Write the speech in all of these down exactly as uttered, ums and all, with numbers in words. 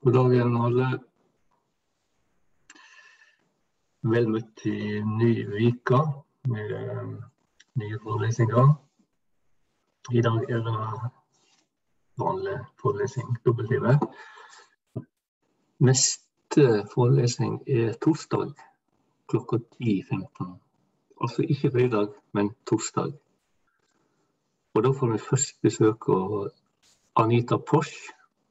God dagen alle. Vel møtt til ny vika med uh, nye forelesninger. I dag er det vanlig forelesning, dobbelttime. Neste forelesning er torsdag klokka ti femten. Altså ikke fredag, men torsdag. Og da får vi først besøk av Anita Posch.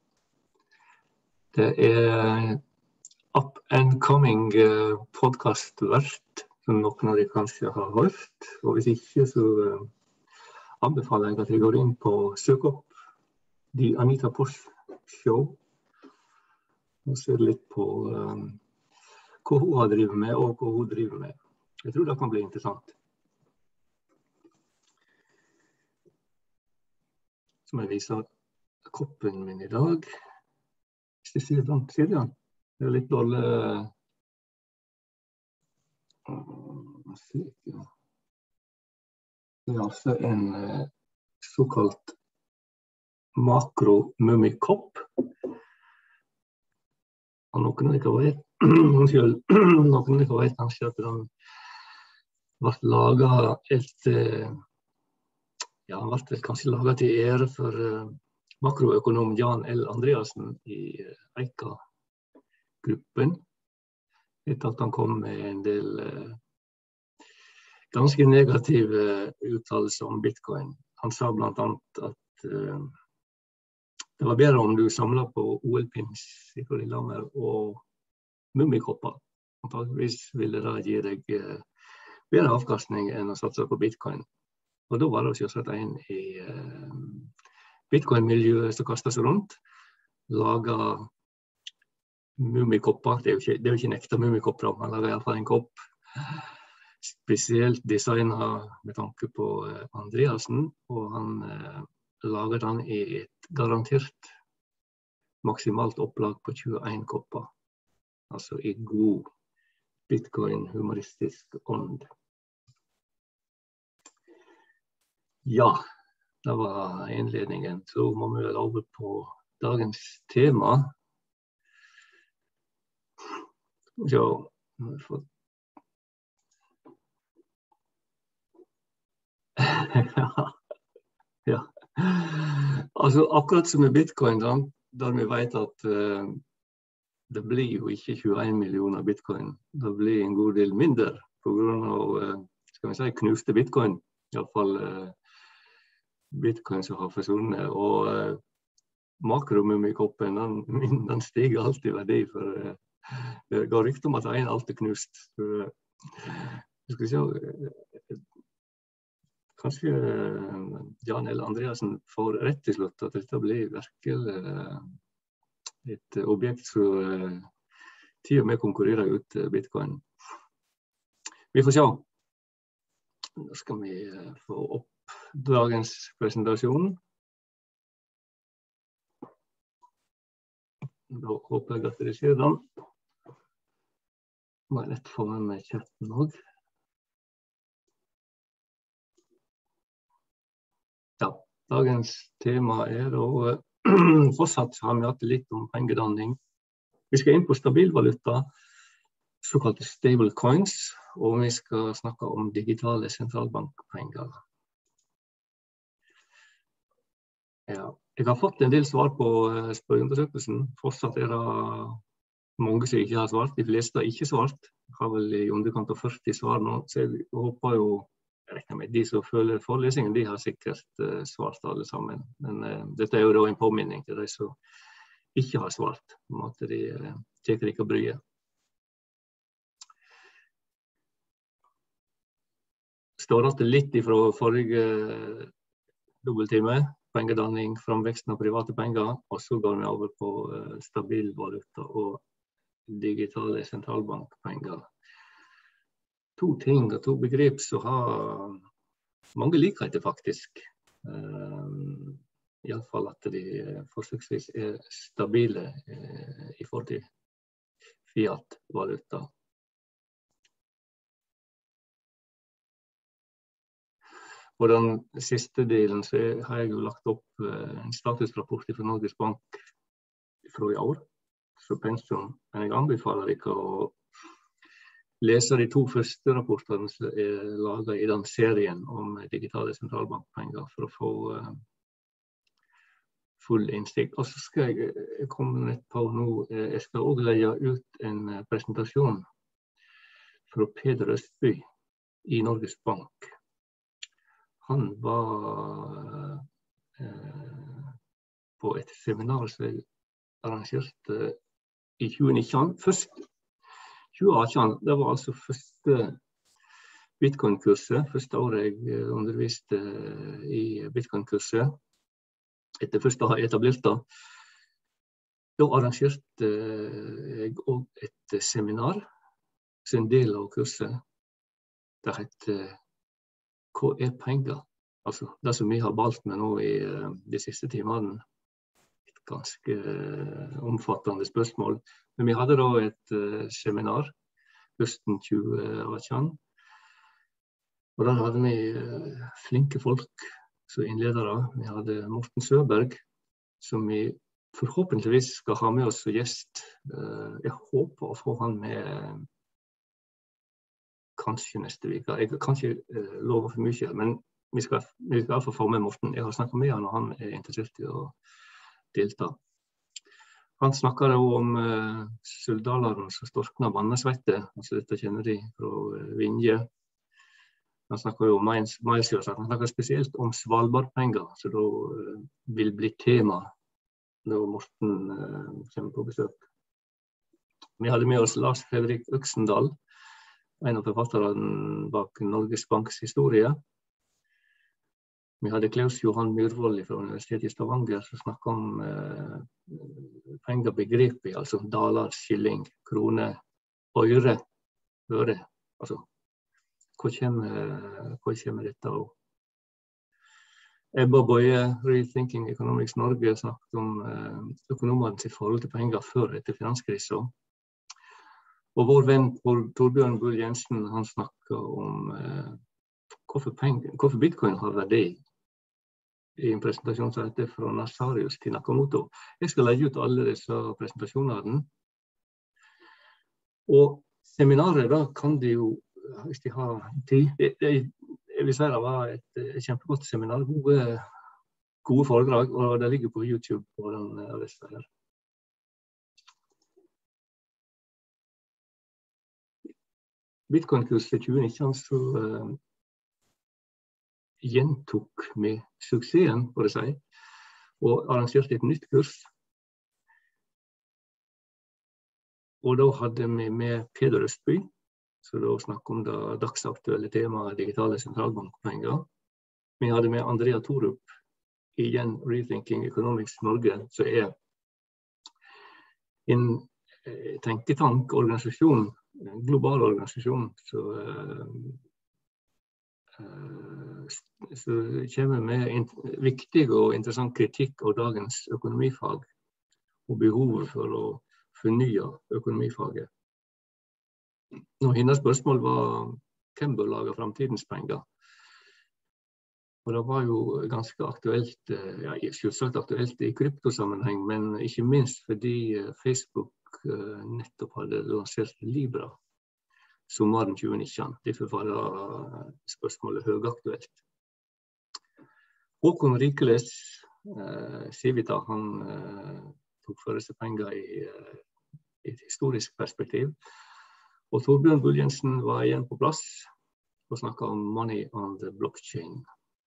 Det er up and coming uh, podcastvert, som noen av de kanskje har hørt. Og hvis ikke, så uh, anbefaler jeg at jeg går inn på søk opp The Anita Posch Show. Og ser litt på um, hva hun har drivet med, og hva hun driver med. Jeg tror det kan bli interessant. Som jeg viser koppen min i dag. Hvis du ser den, ser du den? Det er litt dårlig. Det er altså en eh, såkalt makro-mummikopp. Og noen av dere vet, unnskyld, noen av dere vet kanskje at den ble laget et, ja, den ble kanskje laget til ære for uh, makroøkonom Jan L. Andreassen i Eika-gruppen. Etter at han kom med en del uh, ganske negative uttalelser om bitcoin. Han sa blant annet at uh, det var bedre om du samlet på O L-pins fra Lillehammer og mummikopper. Antageligvis ville det gi deg uh, bedre avkastning enn å satse på bitcoin. Og da var det å sette inn i uh, bitcoin-miljøet som kastet seg rundt, laget mummikopper. Det er jo ikke, det er jo ikke nekta mummikopper, man lager i hvert fall en kopp spesielt designet med tanke på uh, Andreassen, og han uh, laget den i et garantert maksimalt opplag på tjueen kopper. Altså i god bitcoin-humoristisk ånd. Ja, det var innledningen. Så må vi vel over på dagens tema. Ja, for... ja. Altså akkurat som med bitcoin, da, der vi vet at uh, det blir jo ikke tjueen millioner bitcoin. Det blir en god del mindre på grunn av, uh, skal vi si, knuste bitcoin. I hvert fall uh, bitcoin som har forsvunnet. Og uh, makromummikoppen, den, den stiger alltid i verdi, for uh, det går rykte om at en alt er knust. Så, uh, skal vi se, uh, kanskje uh, Jan L. Andreassen får rett til slutt at dette blir virkelig uh, et objekt som uh, til og med konkurrerer ut uh, bitcoin. Vi får se. Da skal vi uh, få opp dagens presentasjon. Da håper jeg at dere ser den. Må jeg lett få med meg chatten også. Ja, dagens tema er da fortsatt har vi hatt litt om pengedanning. Vi skal inn på stabilvaluta, såkalte stable coins, og vi skal snakke om digitale sentralbankpenger. Ja, jeg har fått en del svar på spørreundersøkelsen. Fortsatt er det mange som ikke har svart. De fleste har ikke svart. Jeg har vel i underkant av førti svar nå, så jeg håper jo Jeg regner med de som følger forelesningen, de har sikkert uh, svart alle sammen. Men uh, dette er jo da en påminning til de som ikke har svart, om at de uh, teker ikke bryet. Står det litt fra forrige uh, dobbelttime, pengedanning, framveksten av private penger, og så går vi over på uh, stabil valuta og digitale sentralbankpenger. To ting og to begrep som har mange likheter faktisk. Uh, I alle fall at de forsøksvis er stabile uh, i forhold til fiat-valuta. På den siste delen så har jeg jo lagt opp uh, en statusrapport fra Norges Bank fra i år. så pensum, men jeg anbefaler dere å lese de to første rapportene som er laget i den serien om digitale sentralbankpenger for å få uh, full innsikt. Og så skal jeg komme litt på nå, jeg skal også legge ut en presentasjon fra Peder Østby i Norges Bank. Han var uh, på et seminar som jeg arrangerte i tjue nitten. Først tjue atten, det var altså første Bitcoin-kurset, første året jeg underviste i Bitcoin-kurset, etter først å ha etablert det. Da arrangerte jeg også et seminar, som en del av kurset. Det heter «Hva er penger?» Altså, det som vi har valgt med nå i de siste timene. Et ganske omfattende spørsmål. Men vi hadde da et uh, seminar høsten tjue atten. Og der hadde vi uh, flinke folk som innledere. Vi hadde Morten Søberg, som vi forhåpentligvis skal ha med oss som gjest. Uh, jeg håper å få han med kanskje neste uke. Jeg kan ikke uh, love for mye, men vi skal, vi skal i hvert fall få med Morten. Jeg har snakket med han, og han er interessert i å delta. Han snakker jo om uh, sølvdaleren som storkner vannesvette, altså dette kjenner de fra uh, Vinje. Han snakker jo om Miles, Miles, han snakker spesielt om Svalbardpenger, så da uh, vil bli tema når Morten uh, kommer på besøk. Vi hadde med oss Lars Fredrik Øksendal, en av forfatterne bak Norges Banks historie. Vi hadde Klaus Johan Myrvold fra Universitetet i Stavanger som snakket om eh, pengebegrepet, altså daler, skilling, krone, øre, øre. Altså, hva kommer, hva kommer dette av? Ebba Boye, Rethinking Economics Norge, snakket om eh, økonomene sitt forhold til penger før etter finanskrisen. Og vår venn Torbjørn Bull Jensen, han snakket om eh, hvorfor, penger, hvorfor Bitcoin har verdi. I en presentasjon som heter fra Nasarius til Nakamoto. Jeg skal legge ut alle disse presentasjonene. Og seminaret da kan de jo, hvis de har tid, jeg, jeg vil si det var et, et kjempegodt seminar, gode, gode foredrag, og det ligger på YouTube på den lista her. Bitcoin-kurset tjue nitten så uh, gjentok med suksessen, for å si, og arrangerte et nytt kurs. Og da hadde vi med Peder Østby, så da snakket om det dagsaktuelle temaet digitale sentralbankpenger. Vi hadde med Andrea Torup, igjen Rethinking Economics Norge, som er en tenketank, organisasjon, en global organisasjon, så så kommer med viktig og interessant kritikk av dagens økonomifag og behovet for å fornye økonomifaget. Og hennes spørsmål var hvem bør lage fremtidens penger? Og det var jo ganske aktuelt, ja, selvsagt aktuelt i kryptosammenheng, men ikke minst fordi Facebook nettopp hadde lansert Libra sommeren tjue nitten. Derfor var det spørsmålet høyaktuelt. Håkon Rikeles, eh, Civita, han eh, tok for seg penger i, eh, i et historisk perspektiv. Og Torbjørn Bull Jensen var igjen på plass og snakket om money on the blockchain.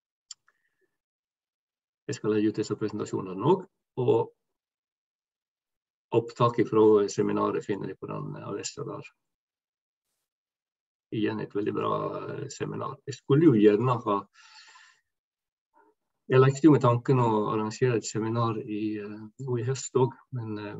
Jeg skal legge ut disse presentasjonene nå, og opptaket fra seminaret finner de på den adressen der. Igjen et veldig bra seminar. Jeg skulle jo gjerne ha Jeg lekte jo med tanken å arrangere et seminar i, uh, i høst også, men uh,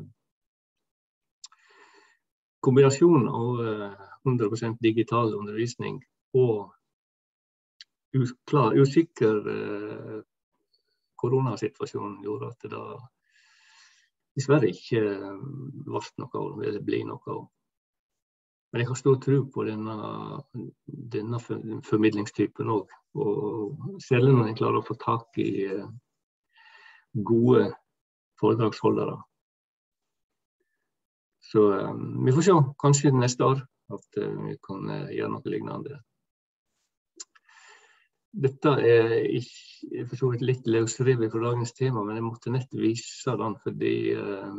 kombinasjonen av uh, hundre prosent digital undervisning og uklar, usikker uh, koronasituasjon gjorde at det da dessverre ikke uh, ble noe av, eller ble noe av. Men jeg har stor tro på denne, denne formidlingstypen også, og særlig når jeg klarer å få tak i gode foredragsholdere. Så um, vi får se, kanskje neste år, at uh, vi kan uh, gjøre noe lignende. Dette er ikke, for så vidt litt løsrevet fra dagens tema, men jeg måtte nett vise den, fordi uh,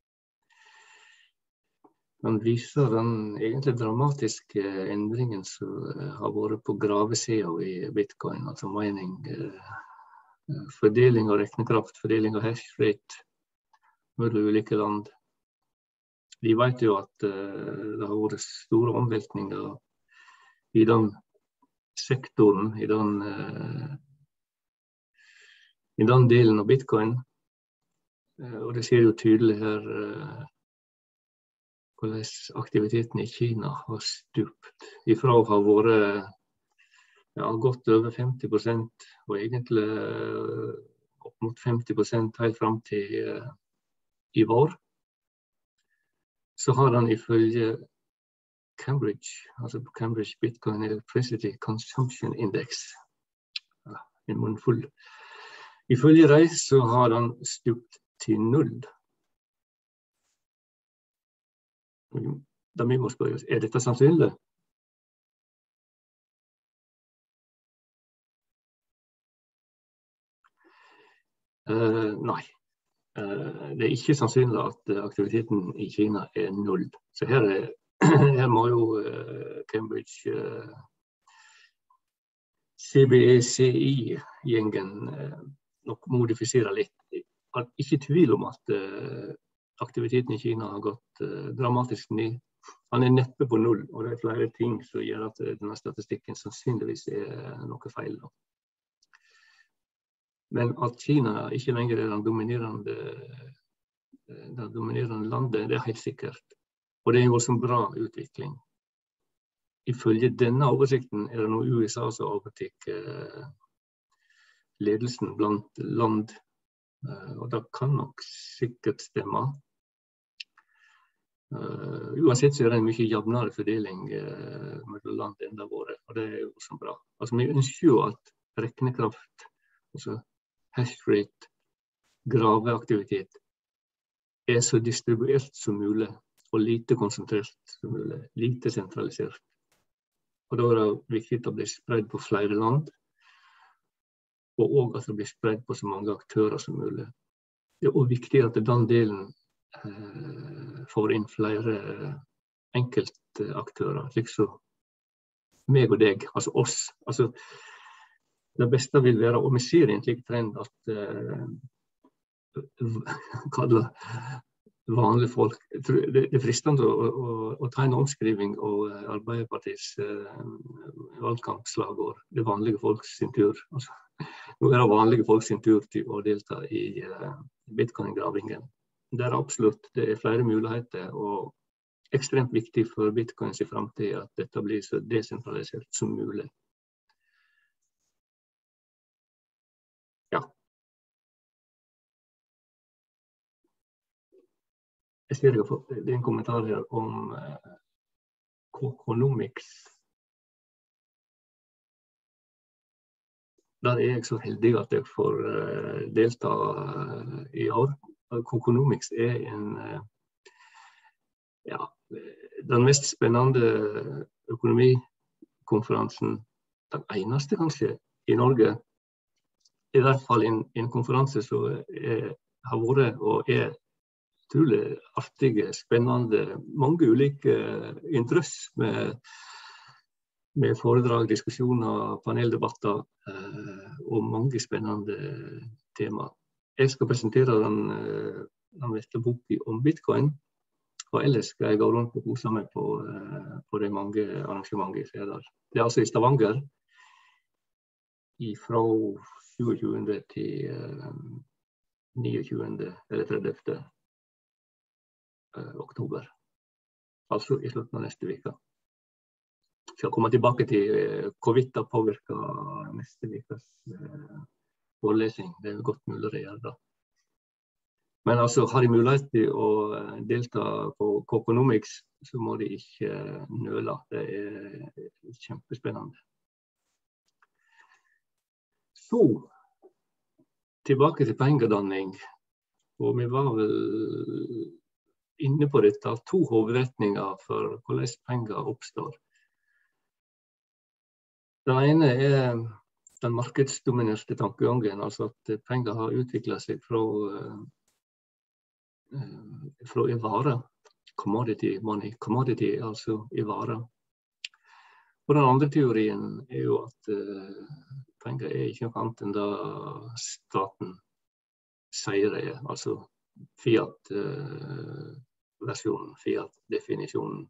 den viser den egentlig dramatiske endringen som uh, har vært på gravesiden i Bitcoin, altså mining, uh, fordeling av reknekraft, fordeling av hash rate mellom ulike land. Vi vet jo at uh, det har vært store omveltninger i den sektoren, i den, uh, i den delen av Bitcoin. Uh, og det ser jo tydelig her uh, hvordan aktiviteten i Kina har stupt. Ifra å ha vært ja, godt over femti prosent, og egentlig uh, opp mot femti prosent helt frem til uh, i vår. Så har den ifølge Cambridge, altså Cambridge Bitcoin Electricity Consumption Index, ja, en munnfull. Ifølge dem så har den stupt til null. Da vi må spørre oss, er dette sannsynlig? Uh, nei, uh, det er ikke sannsynlig at aktiviteten i Kina er null. Så her, er, her må jo uh, Cambridge uh, C B E C I-gjengen uh, nok modifisere litt. Ikke tvil om at uh, aktiviteten i Kina har gått uh, dramatisk ned. Han er neppe på null, og det er flere ting som gjør at denne statistikken sannsynligvis er noe feil. Men at Kina ikke lenger er den dominerende, det dominerende landet, det er helt sikkert. Og det er jo også en bra utvikling. Ifølge denne oversikten er det nå U S A som overtar ledelsen blant land, og det kan nok sikkert stemme. Uh, uansett så er det en mye jevnere fordeling uh, mellom land enn det har vært, og det er jo også bra. Altså, vi ønsker jo at reknekraft, altså hash rate, graveaktivitet, er så distribuert som mulig, og lite konsentrert som mulig, lite sentralisert. Og da er det viktig at det blir spredt på flere land, og også at det blir spredt på så mange aktører som mulig. Det er også viktig at den delen eh, får inn flere enkeltaktører, slik som meg og deg, altså oss. Altså, det beste vil være, og vi ser en slik trend, at uh, kaller vanlige folk, det er fristende å, å, å ta en omskriving av Arbeiderpartiets uh, valgkampslagord, det vanlige folks sin tur. Altså, nå er det vanlige folks sin tur til å delta i uh, Bitcoin-gravingen. Det er absolutt, det er flere muligheter, og ekstremt viktig for Bitcoins i fremtiden at dette blir så desentralisert som mulig. Jeg ser jeg har fått en kommentar her om uh, Coconomics. Der er jeg så heldig at jeg får uh, delta uh, i år. Coconomics er en, uh, ja, den mest spennende økonomikonferansen, den eneste kanskje i Norge. I hvert fall en, en konferanse som er, har vært og er utrolig artige, spennende, mange ulike interess med, med foredrag, diskusjoner, paneldebatter eh, og mange spennende tema. Jeg skal presentere den, den neste boken om Bitcoin, og ellers skal jeg gå rundt og kose meg på, på de mange arrangementer i fredag. Det er altså i Stavanger, fra tjueåtte til niogtjue eller tredivte oktober, altså i slutten av neste uke. Jeg skal komme tilbake til hvorvidt det påvirker neste ukes forelesning. Det er godt mulig å gjøre det. Men altså, har de mulighet til å delta på Coconomics, så må de ikke nøle. Det er kjempespennende. Så, tilbake til pengedanning. Og vi var vel inne på dette, to hovedretninger for hvordan penger oppstår. Den ene er den markedsdominerte tankegangen, altså at penger har utviklet seg fra, fra i varer, commodity money, commodity altså i varer. Og den andre teorien er jo at uh, penger er ikke noe annet enn da staten sier det er, altså fiat-versjonen, uh, fiat-definisjonen.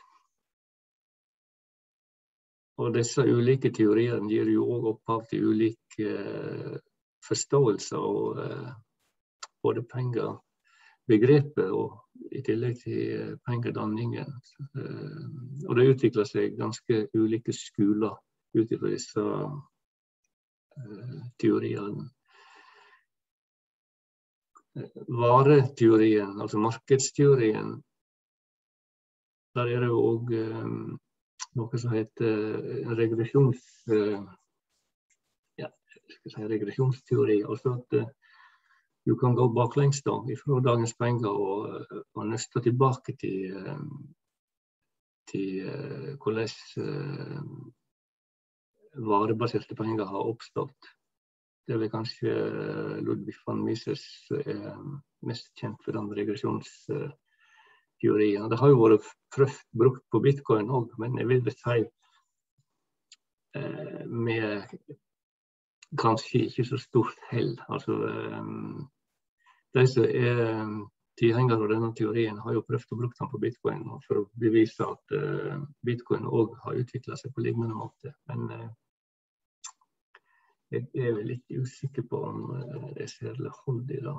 Og disse ulike teoriene gir jo også opphav til ulike uh, forståelser og uh, både penger, begrepet og i tillegg til pengedanningen. Og det utvikler seg ganske ulike skoler ut fra disse teoriene. Vareteorien, altså markedsteorien, der er det jo også noe som heter regresjons, ja, skal si regresjonsteori, altså at du kan gå baklengs da, fra dagens penger og, og nøste tilbake til, til hvordan uh, varebaserte penger har oppstått. Det er vel kanskje Ludwig von Mises er mest kjent for den regresjonsteorien. Det har jo vært prøvd brukt på bitcoin også, men jeg vil vel si uh, med kanskje ikke så stort hell. Altså, um, de som er tilhengere av denne teorien har jo prøvd å bruke den på bitcoin for å bevise at uh, bitcoin også har utviklet seg på lignende måte. Men uh, jeg er vel litt usikker på om uh, det er særlig hold i det.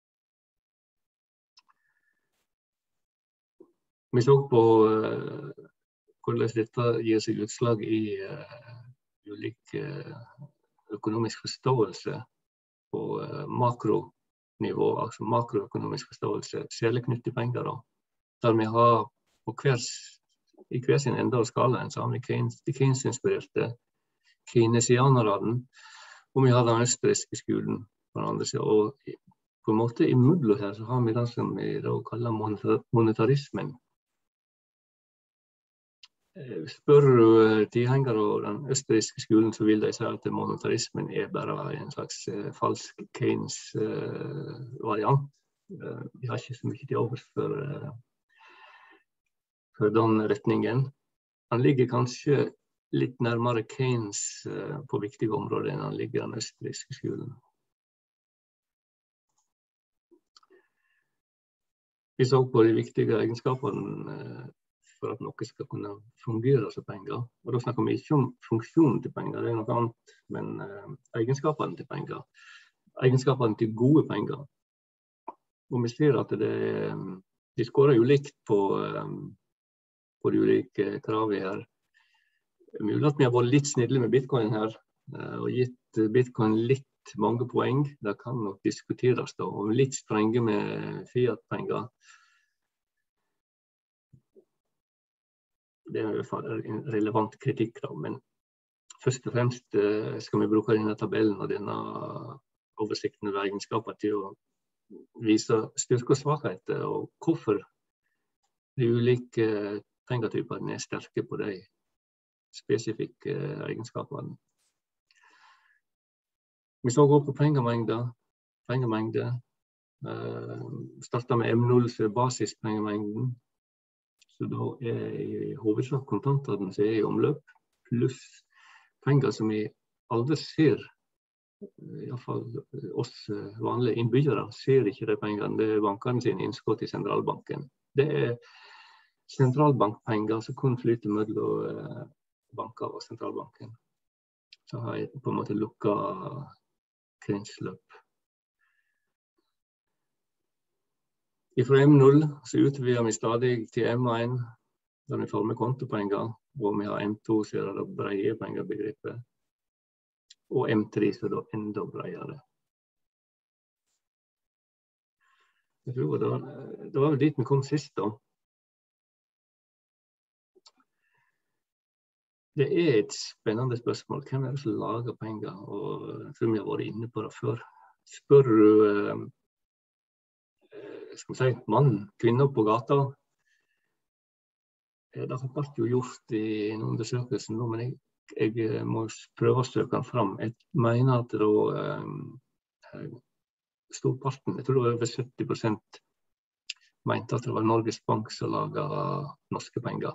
Vi så på uh, hvordan dette gir seg utslag i uh, ulike uh, økonomisk forståelse på uh, makronivå, altså makroøkonomisk forståelse, særlig knyttet til penger da. Der vi har på hver, i hver sin ende av skalaen, så har vi de Keynes-inspirerte keynesianerne, og vi har den østerrikske skolen på den andre siden. Og på en måte i muddel her så har vi det som vi da kaller monetarismen. Spør du tilhengere av den østerrikske skolen, så vil de si at monetarismen er bare en slags uh, falsk Keynes-variant. Uh, uh, vi har ikke så mye til overs for, uh, for den retningen. Han ligger kanskje litt nærmere Keynes uh, på viktige områder enn han ligger den østerrikske skolen. Vi så på de viktige egenskapene uh, for at noe skal kunne fungere som penger. Og da snakker vi ikke om funksjonen til penger, det er noe annet, men uh, egenskapene til penger. Egenskapene til gode penger. Og vi ser at det, de skårer jo likt på, um, på de ulike kravene her. Mulig at vi har vært litt snille med bitcoin her, uh, og gitt bitcoin litt mange poeng. Det kan nok diskuteres da, og litt strenge med fiat-penger. Det er i hvert fall en relevant kritikk da, men først og fremst uh, skal vi bruke denne tabellen og denne oversikten over egenskaper til å vise styrke og svakheter, og hvorfor de ulike pengetyperne er sterke på de spesifikke egenskapene. Vi så også på pengemengder, pengemengder, uh, startet med M null, så er basispengemengden. Så da er i hovedsak kontantene som er i omløp, pluss penger som vi aldri ser, i hvert fall oss vanlige innbyggere, ser ikke de pengene. Det er bankene sine innskudd i sentralbanken. Det er sentralbankpenger som kun flyter mellom banker og sentralbanken. Så har jeg på en måte lukket kretsløp. Fra M null så utvider vi stadig til M én, der vi former kontopenger, og vi har M to, så er det brede pengebegrepet, og M tre, så er det enda bredere. Jeg tror det var, det var jo dit vi kom sist da. Det er et spennende spørsmål. Hvem er det som lager penger? Og jeg tror vi har vært inne på det før. Spør du skal vi si, mann, kvinner på gata. Det har vært jo gjort i en undersøkelse nå, men jeg, jeg må prøve å søke den fram. Jeg mener at da eh, storparten, jeg tror det var over sytti prosent, mente at det var Norges Bank som laget norske penger.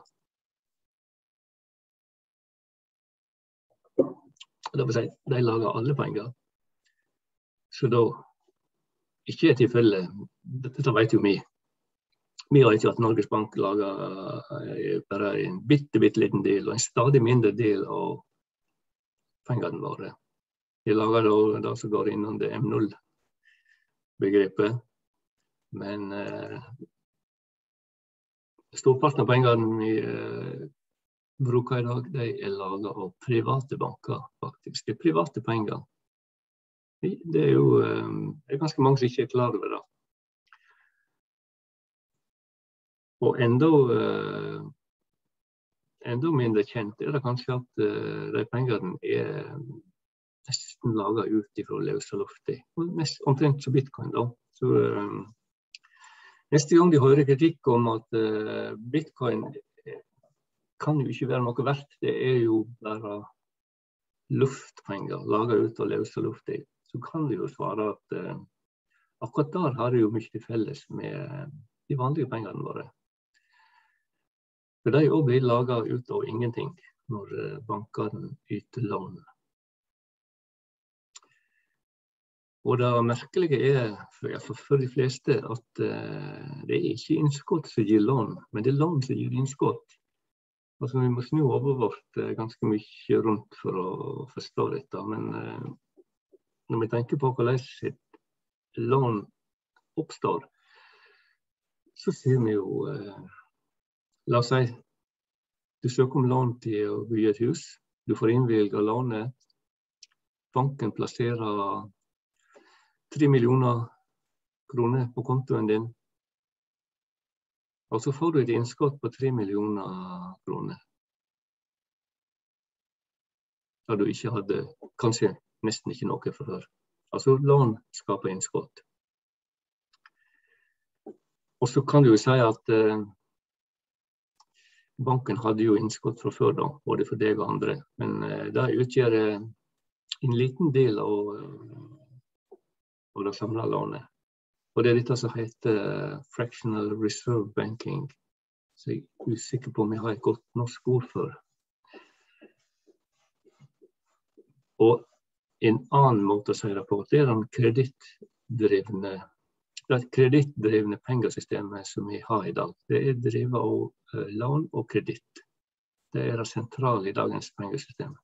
Det vil si, de lager alle penger. Så da, ikke er tilfelle, dette vet jo vi. Vi vet jo at Norges Bank lager bare en bitte, bitte liten del, og en stadig mindre del av pengene våre. De lager da det som går innom det M null-begrepet, men eh, storparten av pengene vi eh, bruker i dag, de er laget av private banker, faktisk. Det er private penger. Det er jo eh, det er ganske mange som ikke er klar over det. Og enda, uh, enda mindre kjent er det kanskje at uh, de pengene er nesten laget ut ifra løse lufta. Omtrent som bitcoin da. Så, uh, neste gang de hører kritikk om at uh, bitcoin kan jo ikke være noe verdt, det er jo bare luftpenger laget ut av løse lufta, så kan de jo svare at uh, akkurat der har de jo mye til felles med de vanlige pengene våre. For de også blir laget ut av ingenting når bankene yter lån. Og det merkelige er, for, for de fleste, at uh, det er ikke innskudd som gir lån, men det er lån som gir innskudd. Altså, vi må snu over vårt uh, ganske mye rundt for å forstå dette, men uh, når vi tenker på hvordan et lån oppstår, så ser vi jo uh, la oss si, du søker om lån til å bygge et hus, du får innvilget lånet, banken plasserer tre millioner kroner på kontoen din, og så får du et innskudd på tre millioner kroner. Da du ikke hadde, kanskje nesten ikke noe for før. Altså lån skaper innskudd. Og så kan du jo si at uh, banken hadde jo innskudd fra før da, både for deg og andre, men uh, det utgjør uh, en liten del av, uh, av det samlede lånet. Og det er dette som heter uh, fractional reserve banking, så jeg er usikker på om jeg har et godt norsk ord for. Og en annen måte å si det på, det er den kredittdrevne Det kredittdrevne pengesystemet som vi har i dag. Det er drevet av uh, lån og kreditt. Det er det sentrale i dagens pengesystem.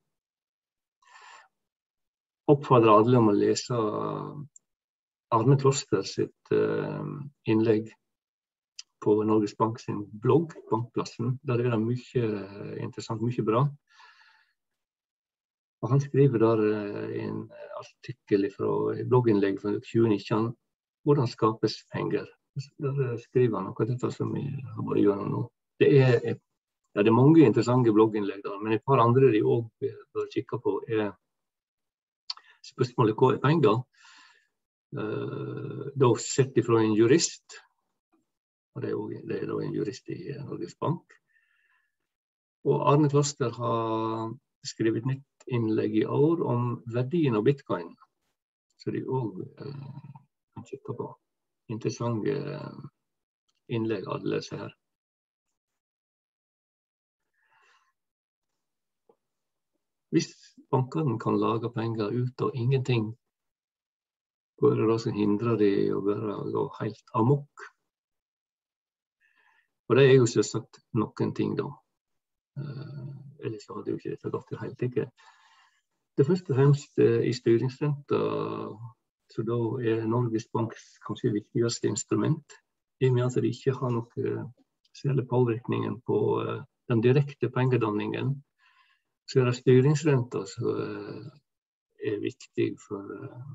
Oppfordrer alle om å lese Arne Kloster sitt uh, innlegg på Norges Bank sin blogg, Bankplassen. Der er det mye uh, interessant, mye bra. Og han skriver der uh, en artikkel fra blogginnlegg fra tjue nitten, hvordan skapes penger. Der skriver han noe av dette som vi har vært gjennom nå. Det er, ja, det er mange interessante blogginnlegg der, men et par andre de også bør kikke på er spørsmålet hva er penger. Uh, da sett ifra en jurist, og det er, også, det er da en jurist i Norges Bank. Og Arne Kloster har skrevet et nytt innlegg i år om verdien av bitcoin. Så de også uh, kikke på. Interessante innlegg alle disse her. Hvis bankene kan lage penger ut av ingenting, hva er det da som hindrer de å bare gå helt amok? Og det er jo selvsagt noen ting da. Uh, ellers hadde jo ikke dette gått til helt ikke. Det første og fremst uh, i styringsrenta, så da er Norges Banks kanskje viktigste instrument, i og med at de ikke har noe særlig påvirkningen på uh, den direkte pengedanningen, så er det styringsrenta som uh, er viktig for uh,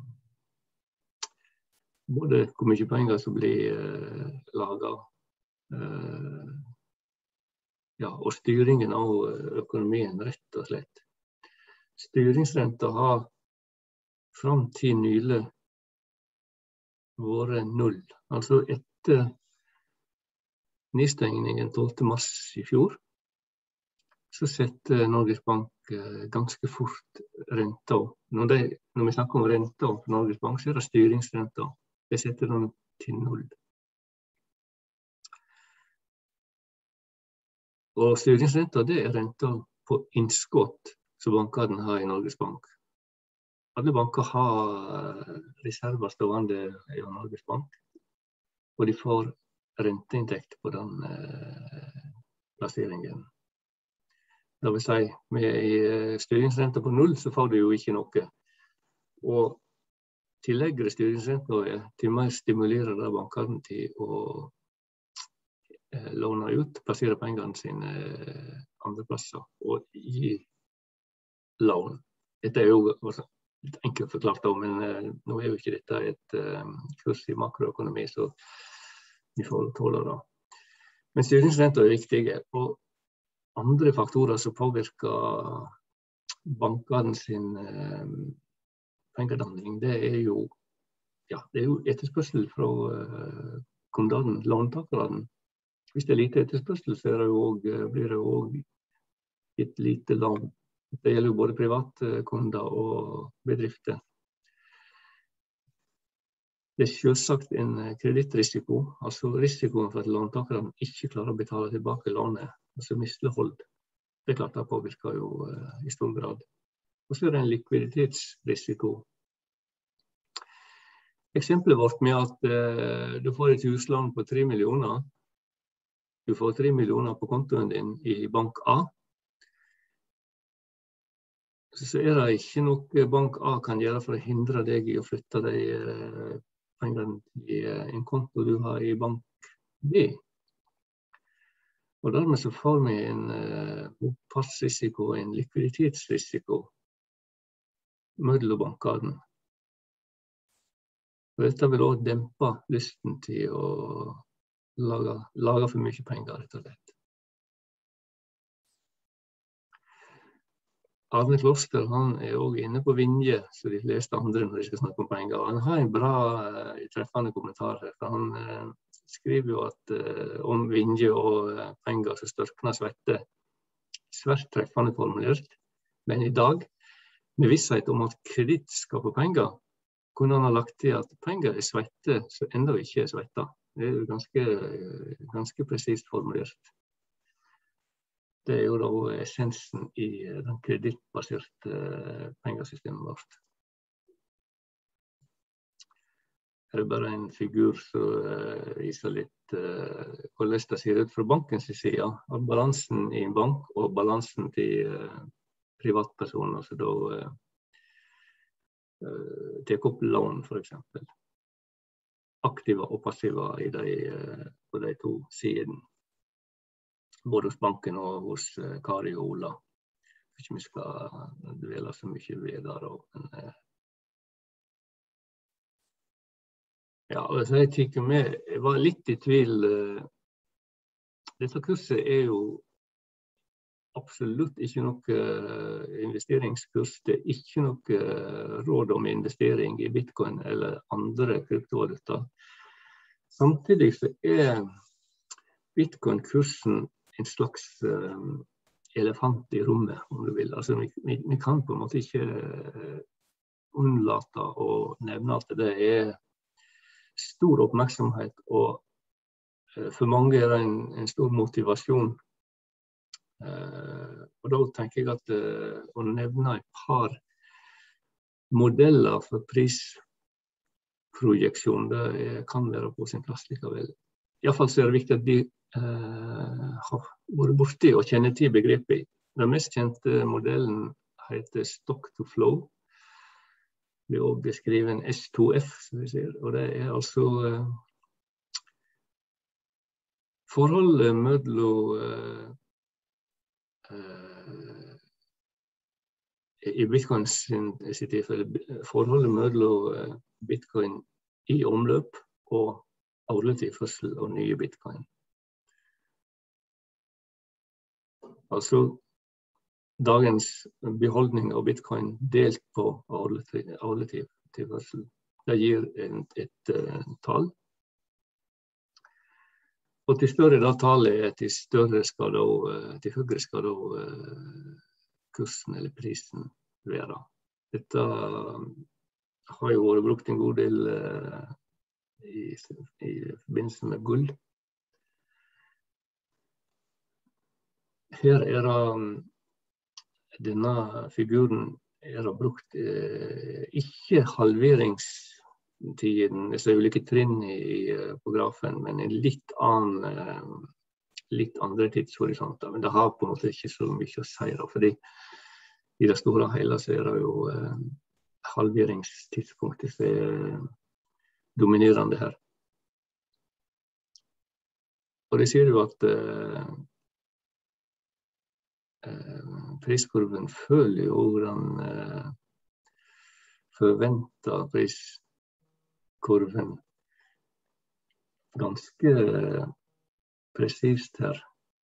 både hvor mye penger som blir uh, laget, uh, ja, og styringen av økonomien rett og slett. Styringsrenta har fram til nylig vært null. Altså et, etter nedstengningen tolvte mars i fjor, så setter Norges Bank ganske fort renta. Når, de, når vi snakker om renta på Norges Bank, så er det styringsrenta. De setter den til null. Og styringsrenta, det er renta på innskudd som bankene har i Norges Bank. Alle banker har reserver stående i Norges Bank, og de får renteinntekt på den eh, plasseringen. Det vil si, med styringsrenta på null, så får du jo ikke noe. Og tillegger styringsrenta er til mer stimulerer det bankene til å eh, låne ut, plassere pengene sine eh, andre plasser, og gi lån. Dette er jo altså, litt enkelt forklart, men eh, nå er jo ikke dette et eh, kurs i makroøkonomi, så vi får tåle det. Men styringsrenta er viktige, og andre faktorer som påvirker bankene sin eh, pengedanning, det er jo, ja, det er jo etterspørsel fra eh, kundene, låntakerne. Hvis det er lite etterspørsel, så er det jo også, blir det jo et lite lån. Det gjelder jo både private kunder og bedrifter. Det er selvsagt en kredittrisiko, altså risikoen for at låntakerne ikke klarer å betale tilbake lånet, altså mislighold. Det er klart det påvirker jo uh, i stor grad. Og så er det en likviditetsrisiko. Eksempelet vårt med at uh, du får et huslån på tre millioner, du får tre millioner på kontoen din i bank A, så er det ikke noe bank A kan gjøre for å hindre deg i å flytte de uh, pengene i uh, en konto du har i bank B. Og dermed så får vi en motpartsrisiko, uh, en likviditetsrisiko mellom bankene. Og dette vil også dempe lysten til å lage, lage for mye penger, rett og slett. Arne Kloster, han er også inne på Vinje, så de fleste andre når de skal snakke om penger. Han har en bra, uh, treffende kommentar her, for han uh, skriver jo at uh, om Vinje og uh, penger som størkner svette, svært treffende formulert, men i dag, med visshet om at kreditt skaper penger, kunne han ha lagt til at penger er svette, så enda ikke er svetta. Det er jo ganske, ganske presist formulert. Det er jo da essensen i den kredittbaserte uh, pengesystemet vårt. Her er bare en figur som uh, viser litt uh, hvordan det ser ut fra bankens side. Av balansen i en bank og balansen til uh, privatpersoner, så da uh, uh, tek opp lån for eksempel. Aktive og passive i de, uh, på de to sidene. Både hos banken og hos uh, Kari og Ola. Ikke vi skal dvele så mye ved der også, men uh, ja, altså jeg tykker med, jeg var litt i tvil. Dette kurset er jo absolutt ikke noe investeringskurs. Det er ikke noe råd om investering i bitcoin eller andre kryptovaluta. Samtidig så er bitcoin-kursen en slags elefant i rommet, om du vil. Altså, vi, vi, vi kan på en måte ikke unnlate å nevne at det er stor oppmerksomhet, og uh, for mange er det en, en stor motivasjon. Uh, og da tenker jeg at uh, å nevne et par modeller for prisprojeksjon, det er, kan være på sin plass likevel. I hvert fall så er det viktig at de uh, har vært borti og kjenner til begrepet. Den mest kjente modellen heter Stock to Flow. Det er også beskrevet en S to F, som vi ser, og det er altså uh, forholdet mellom uh, uh, i bitcoin sin, sitt tilfelle, forholdet mellom uh, bitcoin i omløp og årlig tilførsel av nye bitcoin. Altså dagens beholdning av bitcoin delt på årlig tilførsel. Det gir et, et uh, tall. Og til større da tallet er, til større skal da, til høyre skal da kursen eller prisen være. Dette har jo vært brukt en god del i, i forbindelse med gull. Her er det, denne figuren er det brukt eh, ikke halveringstiden, det er ulike trinn i, på grafen, men en litt annen, eh, litt andre tidshorisonter. Men det har på en måte ikke så mye å si da, fordi i det store og hele så er det jo eh, halveringstidspunktet som er dominerende her. Og det sier jo at eh, priskurven følger jo den eh, forventet priskurven ganske presist her.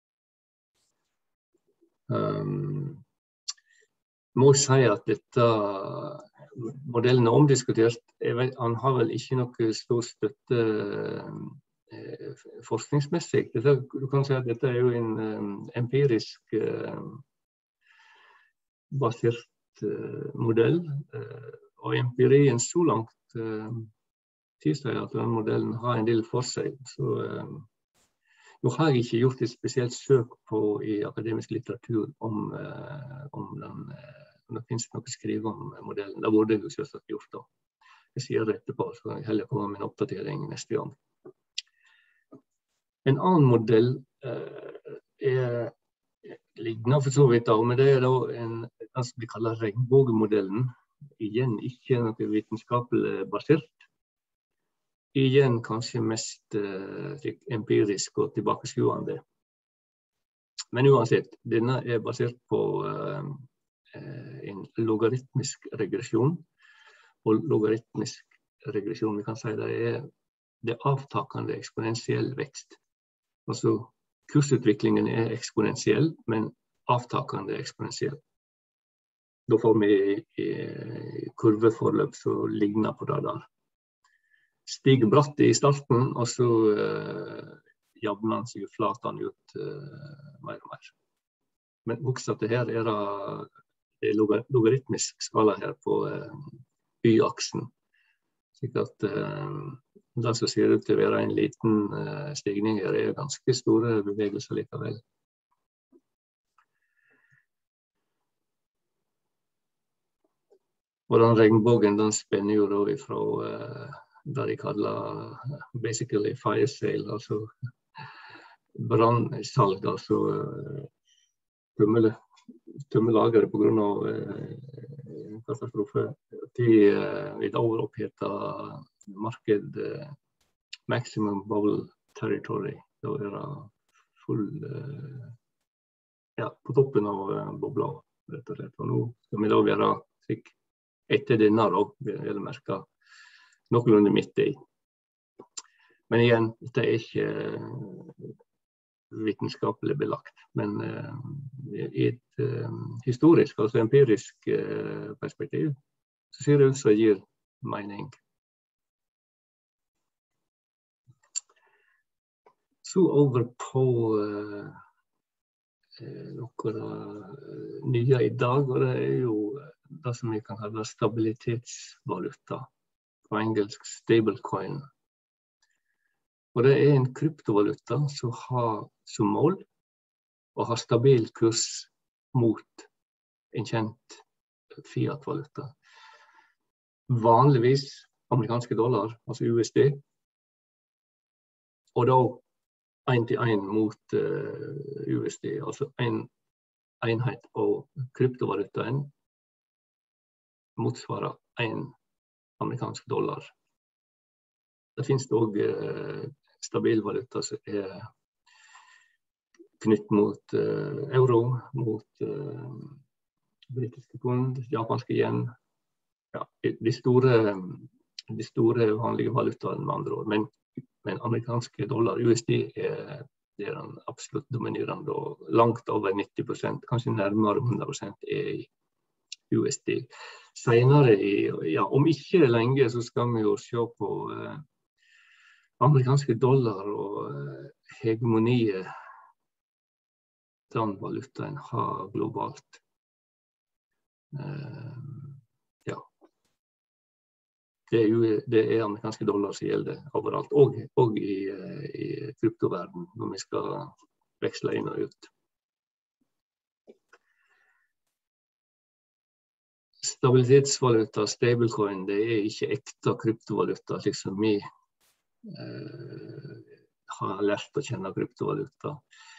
Um, må si at dette modellen er omdiskutert. Jeg vet, han har vel ikke noe stor støtte eh, forskningsmessig. Dette, du kan si at dette er jo en um, empirisk uh, basert uh, modell, uh, og empirien så langt uh, tilsier at den modellen har en del for seg. Så uh, nå har jeg ikke gjort et spesielt søk på i akademisk litteratur om, uh, om den, uh, om det finnes noe skrive om modellen. Det burde jeg jo selvsagt gjort da. Jeg sier det etterpå, så kan jeg heller komme med en oppdatering neste gang. En annen modell uh, er ligner for så vidt da, men det er da en, den som blir kallet regnbågemodellen. Igjen ikke noe vitenskapelig basert. Igjen kanskje mest uh, empirisk og tilbakeskuende. Men uansett, denne er basert på uh, en logaritmisk regresjon. Og logaritmisk regresjon, vi kan si det er det avtakende eksponentiell vekst. Altså, kursutviklingen er eksponentiell, men avtakende eksponentiell. Da får vi i kurveforløp som ligner på det der. Stiger bratt i starten, og så uh, jevner han seg, flater han ut uh, mer og mer. Men husk at det her er det logaritmisk skala her på uh, y-aksen. Slik at uh, det som ser ut til å være en liten uh, stigning her er ganske store bevegelser likevel. Og den regnbågen, den spenner jo da ifra uh, det de kaller uh, basically fire sale, altså brannsalg, altså uh, tømmelagere på grunn av uh, katastrofe. De uh, litt overopphetet marked uh, maximum bubble territory. Da er det full uh, ja, på toppen av uh, bobla, rett og slett. Og nå skal vi da være slik etter denne da, vil merke noenlunde midt i. Men igjen, dette er ikke uh, vitenskapelig belagt, men uh, i et uh, historisk, altså empirisk uh, perspektiv, så ser det ut som det gir mening. Så over på uh, noe uh, nye i dag, og det er jo det som vi kan kalle stabilitetsvaluta, på engelsk stablecoin. Og det er en kryptovaluta som har som mål å ha stabil kurs mot en kjent fiat-valuta. Vanligvis amerikanske dollar, altså U S D, og da en til en mot uh, U S D, altså en enhet på kryptovalutaen motsvarer en amerikansk dollar. Det finnes også uh, stabil valuta som er knytt mot uh, euro, mot uh, britiske pund, japanske yen. Ja, de store, de store vanlige valutaene med andre ord, men, men amerikanske dollar, U S D, er, er den absolutt dominerende, og langt over nitti prosent, kanskje nærmere hundre prosent er i U S D. Senere, i, ja, om ikke lenge, så skal vi jo se på uh, amerikanske dollar og hegemoniet den valutaen har globalt. Uh, ja. Det er jo det er amerikanske dollar som gjelder overalt, og, og i, i kryptoverden, når vi skal veksle inn og ut. Stabilitetsvaluta, stablecoin, det er ikke ekte kryptovaluta, slik som vi uh, har lært å kjenne kryptovaluta.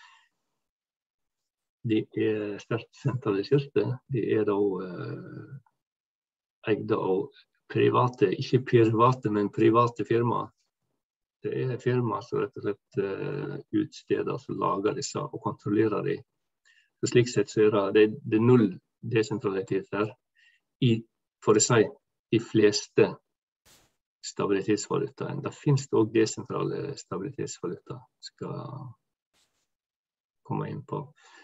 De er sterkt sentraliserte, de er da uh, eide av private, ikke private, men private firmaer. Det er firmaer som rett og slett uh, utsteder, som lager disse og kontrollerer de. Så slik sett så er det, det, det er null desentralitet her. I, for å si, de fleste stabilitetsvalutaene. Det finnes også desentrale stabilitetsvaluta skal komme inn på.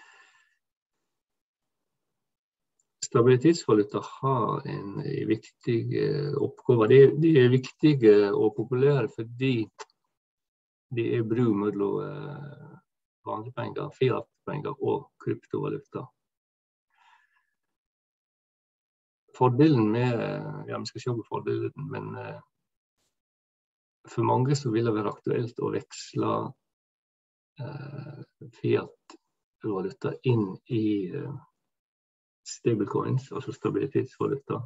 Stabilitetsvaluta har en viktig oppgave. De, de er viktige og populære fordi de er bru mellom vanlige penger, fiat-penger og kryptovaluta. Fordelen med, ja, vi skal se på fordelen, men uh, for mange så vil det være aktuelt å veksle uh, fiat-valuta inn i uh, stablecoins, altså stabilitetsvaluta,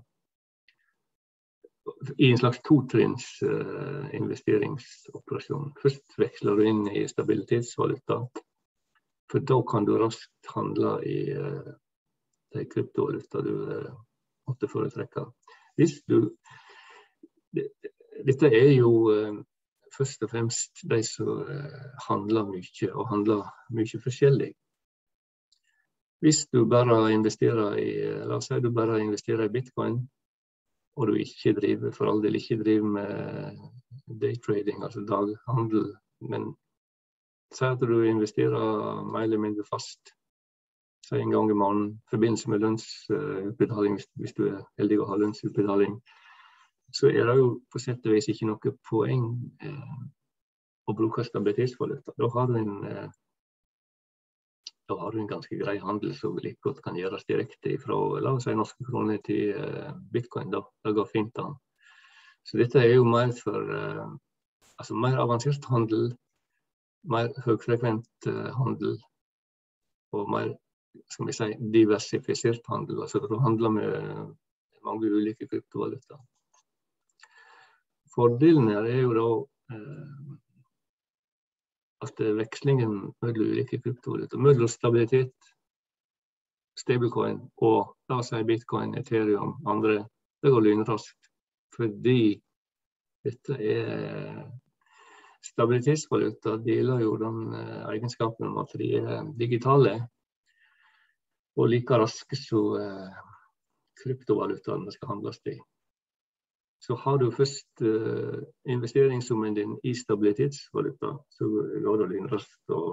i en slags totrinns uh, investeringsoperasjon. Først veksler du inn i stabilitetsvaluta, for da kan du raskt handle i uh, de kryptovaluta du uh, måtte foretrekke. Hvis du, det, dette er jo uh, først og fremst de som uh, handler mye, og handler mye forskjellig. Hvis du bare investerer i, la oss si du bare investerer i bitcoin, og du ikke driver, for all del ikke driver med daytrading, altså daghandel, men si at du investerer mer eller mindre fast, så en gang i måneden, i forbindelse med lønnsutbetaling, hvis, hvis du er heldig å ha lønnsutbetaling, så er det jo på sett og vis ikke noe poeng eh, å bruke stabilitetsvaluta. Da har du en, eh, da har du en ganske grei handel som like godt kan gjøres direkte fra, la oss si, norske kroner til eh, bitcoin. Da. Det går fint an. Så dette er jo mer for, eh, altså mer avansert handel, mer høyfrekvent eh, handel, og mer, skal vi si, diversifisert handel, altså du handler med mange ulike kryptovaluta. Fordelen her er jo da eh, at vekslingen mellom ulike kryptovaluta, mellom stabilitet, stablecoin og la oss si bitcoin, ethereum, andre, det går lynraskt, fordi dette er stabilitetsvaluta deler jo den eh, egenskapen om at de er digitale, og like raske som eh, kryptovalutaene skal handles i. Så har du først eh, investeringssummen din i stabilitetsvaluta, så går det lynraskt å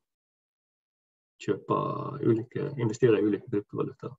kjøpe ulike, investere i ulike kryptovaluta.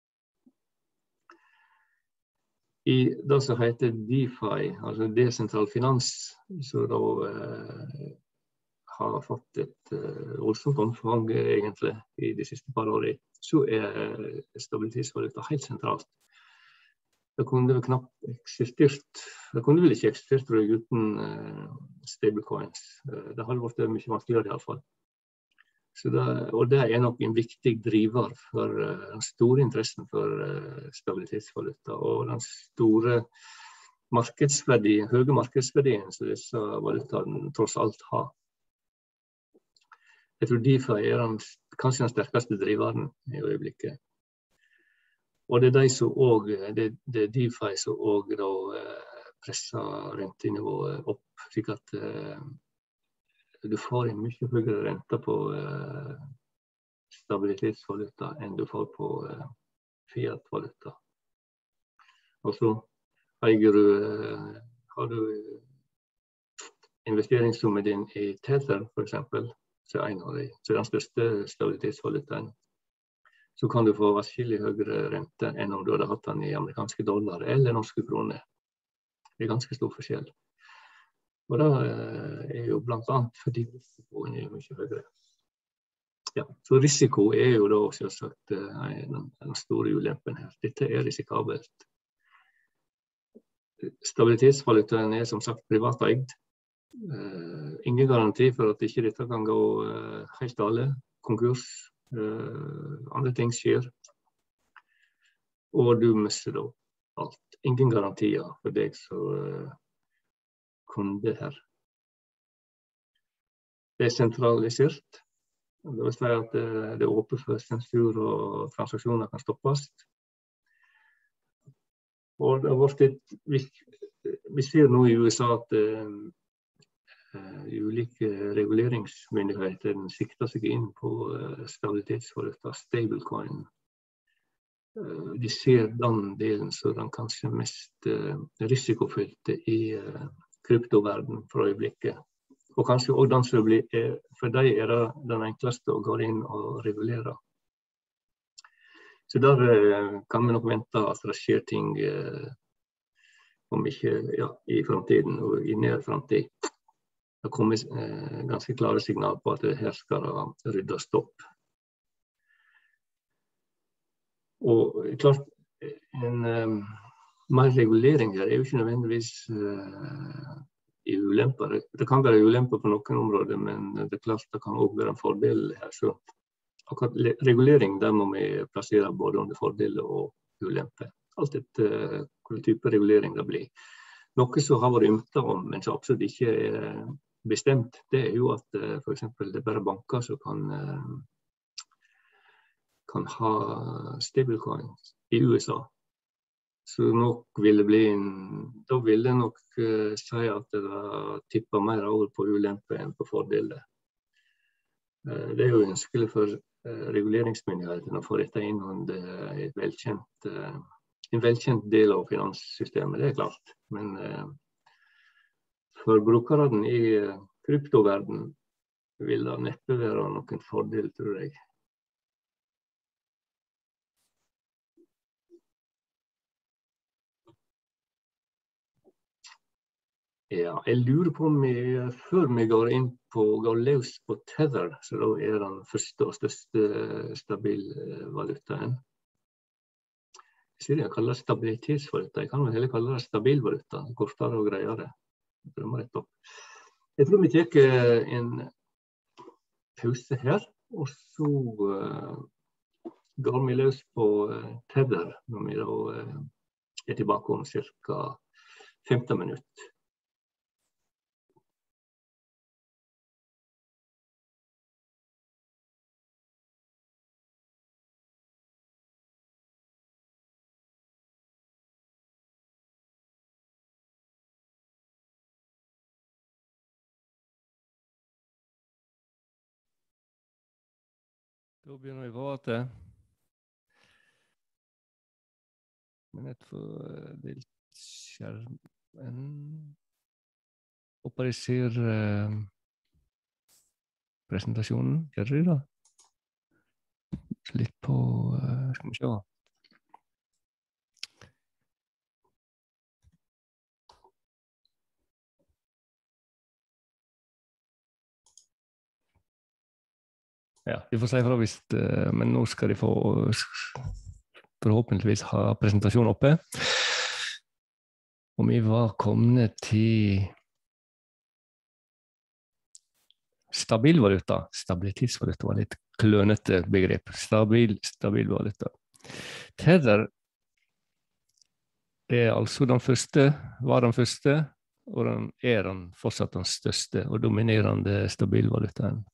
I det som heter DeFi, altså desentral finans, så da eh, har fått et uh, voldsomt omfang egentlig i de siste par årene, så er stabilitetsvaluta helt sentralt. Det kunne vel knapt eksistert, det kunne vel ikke eksistert uten uh, stablecoins. Uh, det hadde vært mye vanskeligere i alle fall. Så det, og det er nok en viktig driver for uh, den store interessen for uh, stabilitetsvaluta, og den store markedsverdien, høye markedsverdien som disse valutaene tross alt har. Jeg tror DeFi er den, kanskje den sterkeste driveren i øyeblikket. Og det er de som også, det, det er DeFi som også da eh, presser rentenivået opp, slik at eh, du får en mye høyere rente på eh, stabilitetsvaluta enn du får på eh, fiat-valuta. Og så eier du, eh, har du investeringssummen din i Tether, for eksempel, så er en av de, så er den største stabilitetsvalutaen, så kan du få atskillig høyere rente enn om du hadde hatt den i amerikanske dollar eller norske kroner. Det er ganske stor forskjell. Og det er jo blant annet fordi risikoen er mye høyere. Ja, så risiko er jo da selvsagt den, den store ulempen her. Dette er risikabelt. Stabilitetsvalutaen er som sagt privateid. Uh, ingen garanti for at ikke dette kan gå uh, helt alle, konkurs, uh, andre ting skjer. Og du mister da alt. Ingen garantier for deg som uh, kunde her. Det er sentralisert. Det vil si at det er åpent for sensur og transaksjoner kan stoppes. Og det har vært et, vi, vi ser nå i U S A at uh, ulike reguleringsmyndigheter sikter seg inn på uh, stabilitetsvaluta, stablecoin. Uh, de ser den delen som den kanskje mest uh, risikofylte i uh, kryptoverden for øyeblikket. Og kanskje også den som blir, er, for deg er det den enkleste å gå inn og regulere. Så der eh, kan vi nok vente at det skjer ting eh, om ikke ja, i fremtiden og i nær fremtid. Det kommer eh, ganske klare signal på at det her skal ryddes opp. Og klart, en eh, mer regulering her er jo ikke nødvendigvis eh, i ulemper. Det kan være ulemper på noen områder, men det er klart det kan også være en fordel her. Så akkurat regulering, der må vi plassere både under fordeler og ulemper. Alt etter hvilken type regulering det blir. Noe som har vært ymta om, men som absolutt ikke er bestemt, det er jo at for eksempel det er bare banker som kan, kan ha stablecoins i U S A. Så nok ville bli en, da ville jeg nok uh, si at det tipper mer over på ulempe enn på fordeler. Uh, det er jo ønskelig for uh, reguleringsmyndighetene å få dette inn under et velkjent, uh, en velkjent del av finanssystemet, det er klart. Men uh, for brukerne i uh, kryptoverden vil det neppe være noen fordel, tror jeg. Ja, jeg lurer på om vi, før vi går inn på, går løs på Tether, så da er den første og største stabilvalutaen. Jeg sier jeg kaller det stabilitetsvaluta, jeg kan vel heller kalle det stabilvaluta, kortere og greiere. Jeg tror vi tar en pause her, og så uh, går vi løs på uh, Tether, når vi da uh, er tilbake om cirka femten minutter. Da begynner vi på at men jeg får delt skjermen. Håper jeg ser uh, presentasjonen. Gjør det da? Litt på, uh, skal vi se. Ja, vi får si fra hvis, uh, men nå skal de få forhåpentligvis ha presentasjon oppe. Og vi var kommet til stabilvaluta. Stabilitetsvaluta var litt klønete begrep. Stabil, stabil valuta. Tether er altså den første, var den første, og den er den fortsatt den største og dominerende stabilvalutaen.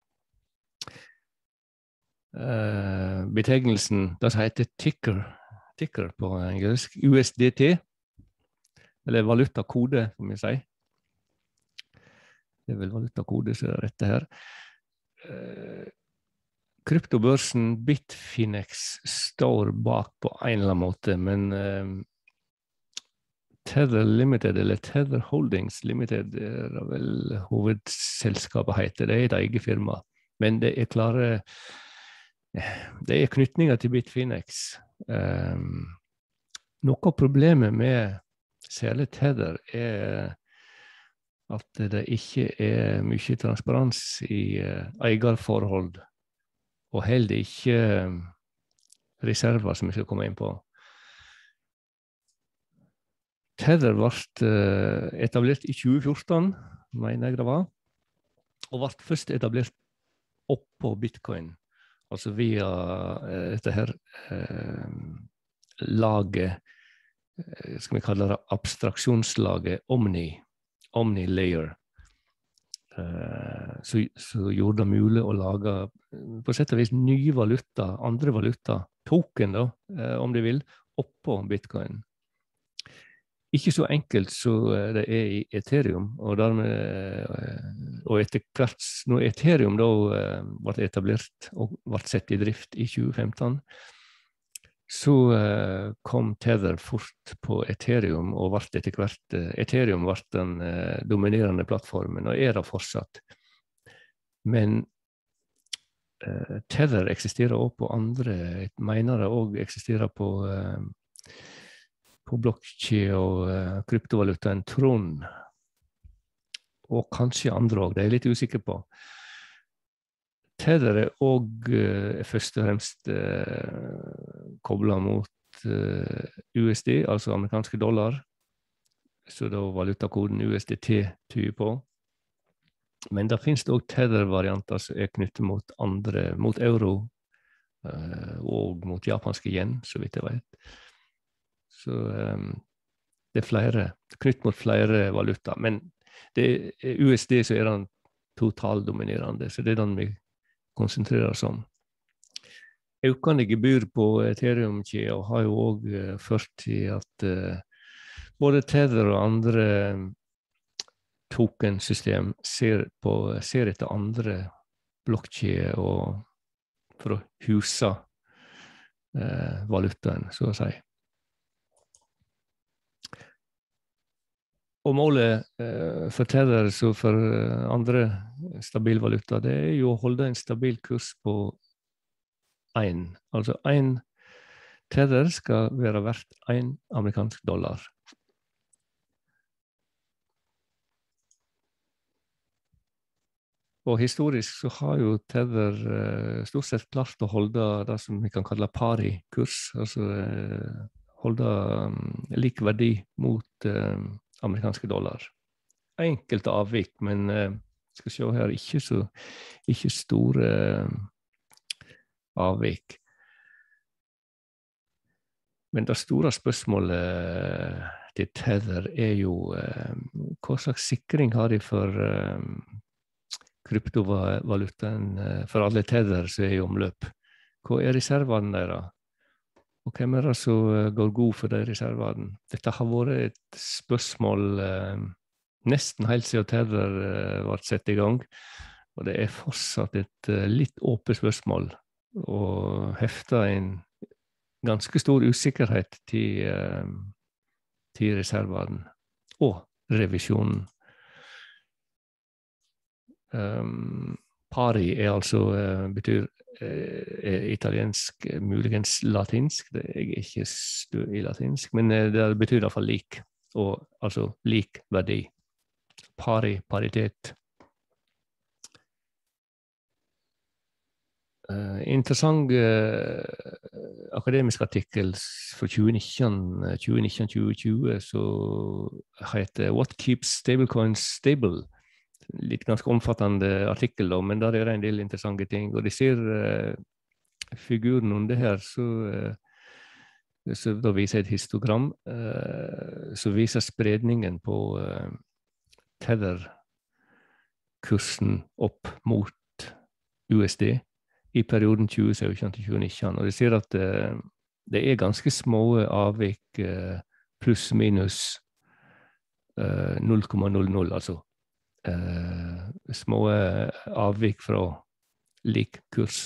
Uh, betegnelsen, det som heter ticker, ticker på engelsk, U S D T, eller valutakode, som vi sier. Det er vel valutakode som er rette her. Uh, kryptobørsen Bitfinex står bak på en eller annen måte, men uh, Tether Limited, eller Tether Holdings Limited, er vel hovedselskapet heter, det er et eget firma. Men det er klare Det er knytninger til Bitfinex. Um, noe av problemet med særlig Tether er at det ikke er mye transparens i uh, eierforhold, og heller ikke uh, reserver som vi skal komme inn på. Tether ble uh, etablert i tjue fjorten, mener jeg det var, og ble først etablert oppå Bitcoin, altså via uh, dette her uh, laget, uh, skal vi kalle det abstraksjonslaget Omni, Omni Layer, uh, så, så gjorde det mulig å lage på sett og vis nye valuta, andre valuta, token da, uh, om de vil, oppå Bitcoin. Ikke så enkelt så det er i Ethereum, og, dermed, og etter hvert, når Ethereum da ble etablert og ble sett i drift i tjue femten, så kom Tether fort på Ethereum, og ble etter hvert, Ethereum ble den dominerende plattformen, og er det fortsatt. Men uh, Tether eksisterer også på andre, jeg mener det også eksisterer på uh, på blokkjede og uh, kryptovalutaen Tron, og kanskje andre også, det er jeg litt usikker på. Tether er også uh, først og fremst uh, koblet mot uh, U S D, altså amerikanske dollar, så da valutakoden U S D T tyder på. Men det finnes også Tether-varianter som er knyttet mot andre, mot euro, uh, og mot japanske yen, så vidt jeg vet. Så um, det er flere, knytt mot flere valuta, men det er U S D som er den totaldominerende, så det er den vi konsentrerer oss om. Økende gebyr på Ethereum-kjeden har jo også uh, ført til at uh, både Tether og andre token-system ser, på, ser etter andre blokkjeder og for å huse uh, valutaen, så å si. Og målet eh, for Tether så for eh, andre stabilvaluta, det er jo å holde en stabil kurs på én. Altså én Tether skal være verdt én amerikansk dollar. Og historisk så har jo Tether eh, stort sett klart å holde det som vi kan kalle pari-kurs, altså eh, holde um, lik verdi mot eh, amerikanske dollar. Enkelte avvik, men uh, skal se her, ikke så ikke store uh, avvik. Men det store spørsmålet til Tether er jo uh, hva slags sikring har de for uh, kryptovalutaen, uh, for alle Tether som er i omløp? Hva er reservene deres? Og hvem er det som går god for de reservene? Dette har vært et spørsmål eh, nesten helt siden Tether eh, ble satt i gang, og det er fortsatt et eh, litt åpent spørsmål, og hefter en ganske stor usikkerhet til, eh, til reservene og revisjonen. Um, pari er altså, eh, betyr er italiensk, muligens latinsk, det er ikke stø i latinsk, men det betyr i hvert fall lik, og altså lik verdi. Pari, paritet. Uh, interessant uh, akademisk artikkel for tjue nitten til tjue tjue, så heter What Keeps Stablecoins Stable? Litt ganske omfattende artikkel, da, men der er det en del interessante ting. Og de ser uh, figuren under her, så, uh, så da viser jeg et histogram, uh, så viser spredningen på uh, Tether-kursen opp mot U S D i perioden tjue sytten til tjue nitten. Og de ser at uh, det er ganske små avvik, uh, pluss minus uh, null komma null null, altså. Uh, små avvik fra lik kurs.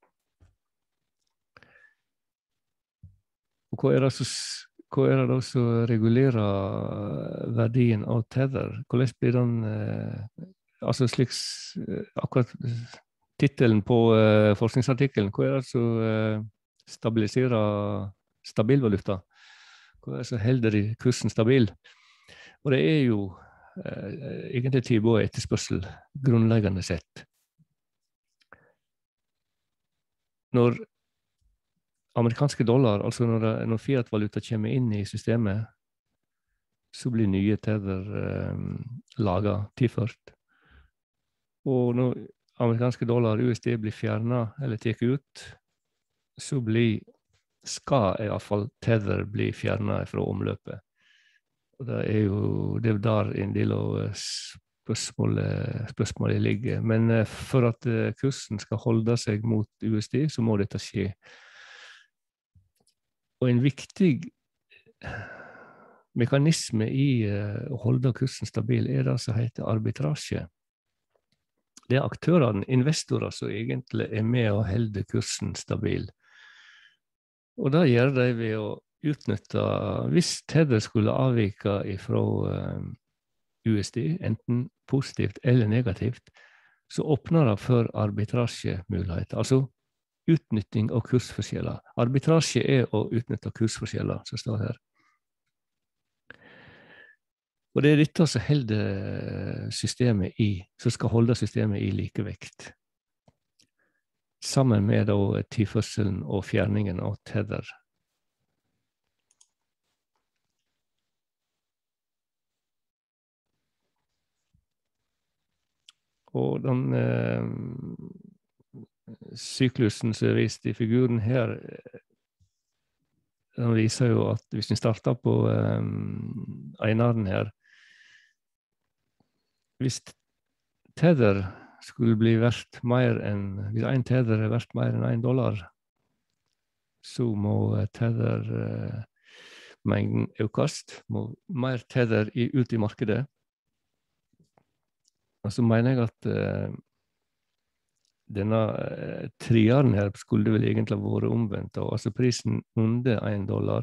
Og hva er det som, hva er det da som regulerer verdien av Tether? Hvordan blir den, uh, altså slik, uh, akkurat titelen på uh, forskningsartikkelen, hva er det som uh, stabiliserer stabilvaluta? Hva er det som holder kursen stabil? Og det er jo eh, egentlig tilbud og etterspørsel, grunnleggende sett. Når amerikanske dollar, altså når, når fiat-valuta kommer inn i systemet, så blir nye tether eh, laget, tilført. Og når amerikanske dollar, U S D, blir fjernet eller teket ut, så blir, skal i hvert fall tether bli fjernet fra omløpet. Og det er jo det er der en del av spørsmålet, spørsmålet ligger. Men eh, for at eh, kursen skal holde seg mot U S D, så må dette skje. Og en viktig mekanisme i uh, å holde kursen stabil er det som heter arbitrasje. Det er aktørene, investorer, som egentlig er med å holde kursen stabil. Og det gjør de ved å utnytte, hvis tether skulle avvike fra uh, U S D, enten positivt eller negativt, så åpner det for arbitrasjemuligheter. Altså utnytting av kursforskjeller. Arbitrasje er å utnytte kursforskjeller, som står her. Og det er dette som holder systemet i, som skal holde systemet i likevekt. Sammen med da tilførselen og fjerningen av tether. Og den eh, syklusen som er vist i figuren her, den viser jo at hvis vi starter på um, einaren her, hvis tether skulle bli verdt mer enn, hvis en tether er verdt mer enn en dollar, så må tether uh, mengden økast, må mer tether i, ut i markedet. Og så mener jeg at uh, denne eh, triaren her skulle vel egentlig vært omvendt, og altså prisen under en dollar,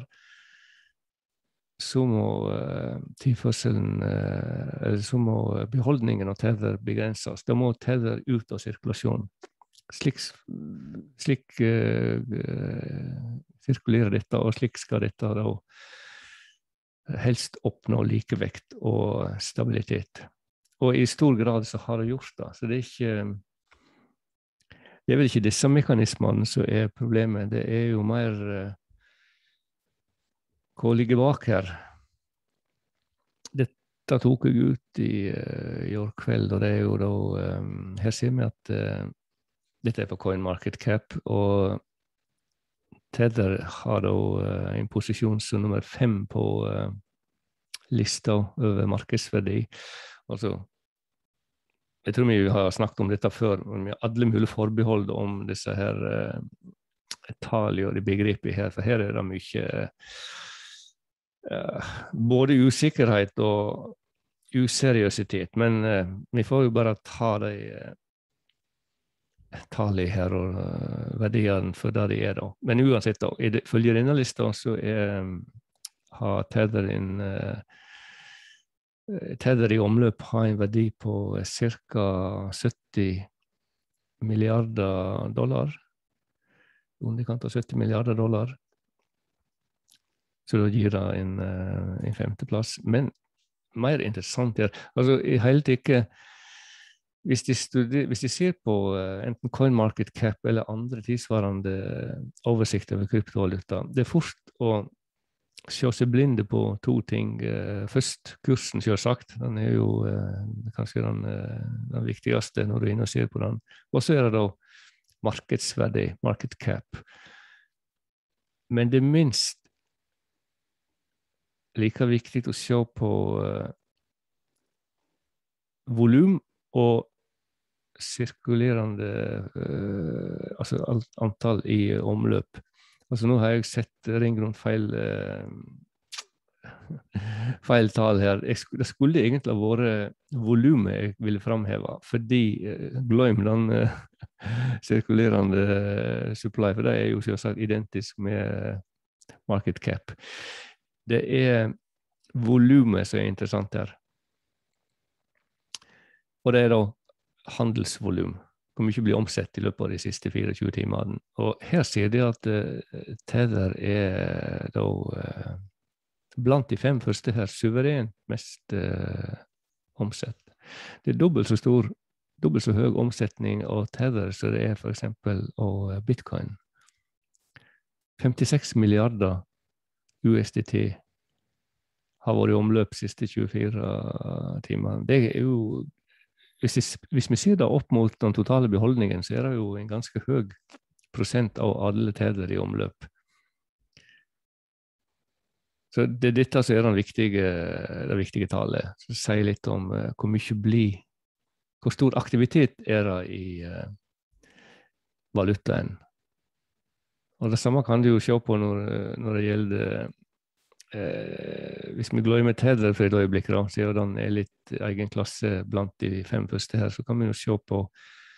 så må eh, tilførselen, eh, eller så må beholdningen av tether begrenses. Da må tether ut av sirkulasjon. Slik, slik eh, sirkulerer dette, og slik skal dette da helst oppnå likevekt og stabilitet. Og i stor grad så har det gjort det, så det er ikke Det er vel ikke disse mekanismene som er problemet, det er jo mer uh, hva ligger bak her. Dette tok jeg ut i, uh, i år kveld, og det er jo da, um, her ser vi at uh, dette er på CoinMarketCap, og Tether har da uh, en posisjon som nummer fem på uh, lista over markedsverdi. Altså, jeg tror vi har snakket om dette før, men vi har alle mulige forbehold om disse her eh, tallene og de begrepene her, for her er det mye eh, både usikkerhet og useriøsitet, men eh, vi får jo bare ta de eh, tallene her og uh, verdiene for det de er da. Men uansett da, følger denne lista, så er, har Tether en eh, Tether i omløp har en verdi på ca. sytti milliarder dollar. Underkant av sytti milliarder dollar. Så da gir det en, en femteplass. Men mer interessant er, altså i hele ikke, hvis de, studer, hvis de ser på enten CoinMarketCap eller andre tilsvarende oversikter over kryptovaluta, det er fort å se seg blinde på to ting. Først kursen, selvsagt. Den er jo eh, kanskje den, den viktigste når du er inne og ser på den. Og så er det da markedsverdi, market cap. Men det er minst like viktig å se på eh, volum og sirkulerende eh, altså antall i omløp. Altså nå har jeg sett ringrundt feil, eh, feil tall her. Jeg, det skulle egentlig ha vært volumet jeg ville framheve, fordi eh, gløym den eh, sirkulerende eh, supply, for det er jo selvsagt identisk med market cap. Det er volumet som er interessant her. Og det er da handelsvolum. Hvor mye blir omsett i løpet av de siste tjuefire timene. Og her ser de at uh, Tether er da uh, blant de fem første her suverent mest uh, omsett. Det er dobbelt så stor, dobbelt så høy omsetning av Tether som det er for eksempel av Bitcoin. femtiseks milliarder U S D T har vært i omløp de siste tjuefire timer. Det er jo, hvis, jeg, hvis vi ser det opp mot den totale beholdningen, så er det jo en ganske høy prosent av alle Tether i omløp. Så det er dette som er den viktige, det viktige tallet. Så sier litt om uh, hvor mye blir, hvor stor aktivitet er det i uh, valutaen. Og det samme kan du jo se på når, når det gjelder, uh, hvis vi glemmer Tether for et øyeblikk, da, så den er litt egen klasse blant de fem første her, så kan vi jo se på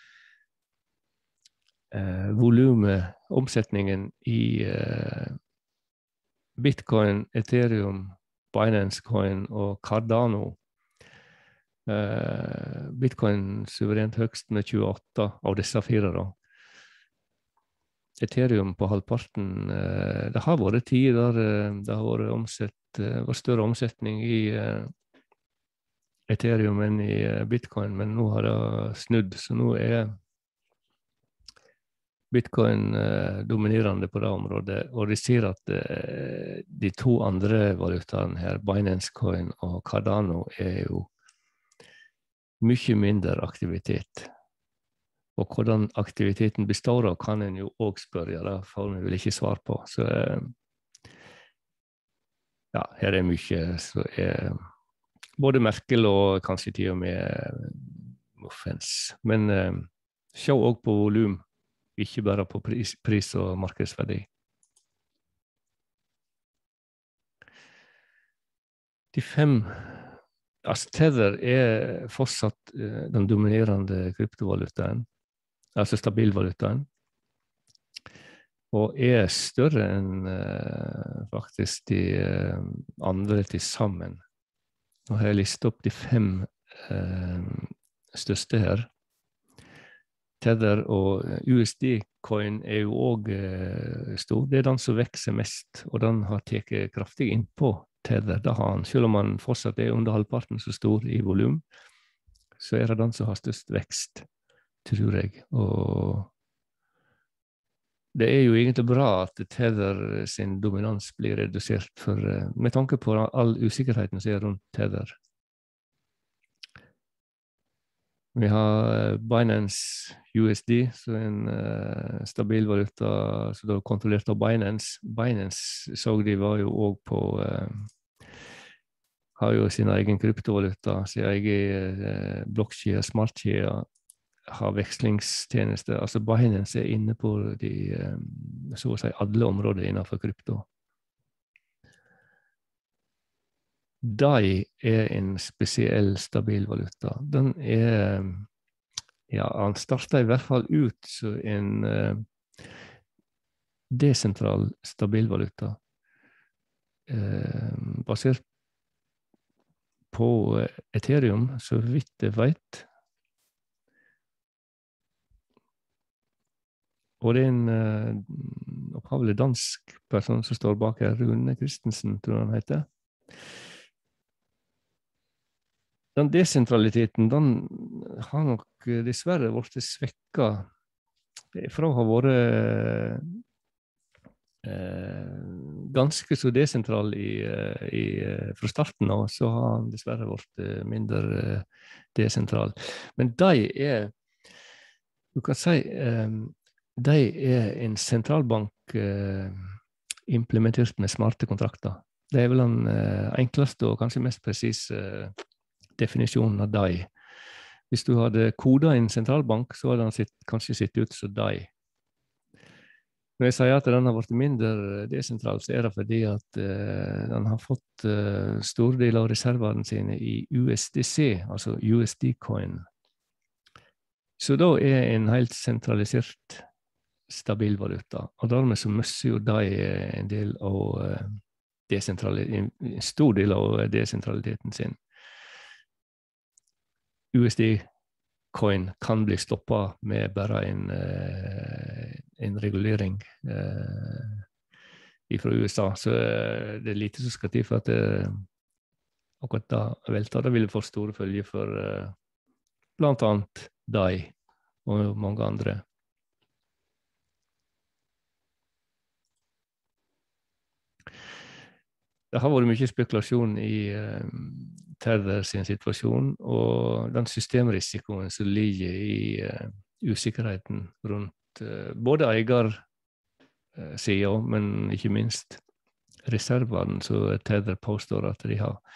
uh, volumet, omsetningen i uh, Bitcoin, Ethereum, Binance Coin og Cardano. Uh, Bitcoin suverent høgst med tjueåtte av disse fire da. Ethereum på halvparten. Uh, det har vært tid der uh, det har vært, omsett, uh, vært større omsetning i uh, Ethereum enn i uh, Bitcoin, men nå har det snudd, så nå er Bitcoin eh, dominerende på det området, og de sier at eh, de to andre valutaene her, Binance Coin og Cardano, er jo mye mindre aktivitet. Og hvordan aktiviteten består av, kan en jo også spørre, det får vi vel ikke svar på. Så eh, ja, her er mye så er både merkel og kanskje til og med muffens. Men eh, se også på volum, ikke bare på pris, pris og markedsverdi. De fem, altså Tether er fortsatt uh, den dominerende kryptovalutaen, altså stabilvalutaen, og er større enn uh, faktisk de uh, andre til sammen. Nå har jeg listet opp de fem uh, største her. Tether og U S D-coin er jo også eh, stor. Det er den som vekser mest, og den har tatt kraftig inn på Tether. Det har han, selv om han fortsatt er under halvparten så stor i volum, så er det den som har størst vekst, tror jeg. Og det er jo egentlig bra at Tether sin dominans blir redusert, for, med tanke på all usikkerheten som er rundt Tether. Vi har Binance U S D, så en uh, stabil valuta, så da kontrollert av Binance. Binance så de var jo også på, uh, har jo sin egen kryptovaluta, sin egen uh, blokkjede, smartkjede, har vekslingstjeneste. Altså Binance er inne på de, uh, så å si, alle områder innenfor krypto. D A I er en spesiell stabil valuta. Den er, ja, han startet i hvert fall ut som en uh, desentral stabil valuta, uh, basert på Ethereum, så vidt jeg vet. Og det er en uh, opphavlig dansk person som står bak her, Rune Christensen, tror jeg han heter. Den desentraliteten, den har nok dessverre vært svekket fra å ha vært eh, ganske så desentral i, i, fra starten av, så har han dessverre vært mindre desentral. Men de er, du kan si, eh, de er en sentralbank eh, implementert med smarte kontrakter. Det er vel den eh, enkleste og kanskje mest presise eh, definisjonen av D A I. Hvis du hadde kodet en sentralbank, så hadde den sitt, kanskje sett ut som D A I. Når jeg sier at den har vært mindre desentral, så er det fordi at uh, den har fått uh, store deler av reservene sine i U S D C, altså U S D-coin. Så da er en helt sentralisert stabil valuta, og dermed så mister jo D A I en del av uh, desentraliteten, en stor del av desentraliteten sin. U S D-coin kan bli stoppet med bare en, uh, en regulering uh, fra U S A, så uh, det er lite som skal til for at uh, akkurat da velta. Det ville få store følger for uh, blant annet deg og mange andre. Det har vært mye spekulasjon i uh, Tether sin situasjon, og den systemrisikoen som ligger i uh, usikkerheten rundt uh, både eiersiden, men ikke minst reservene, så Tether påstår at de har.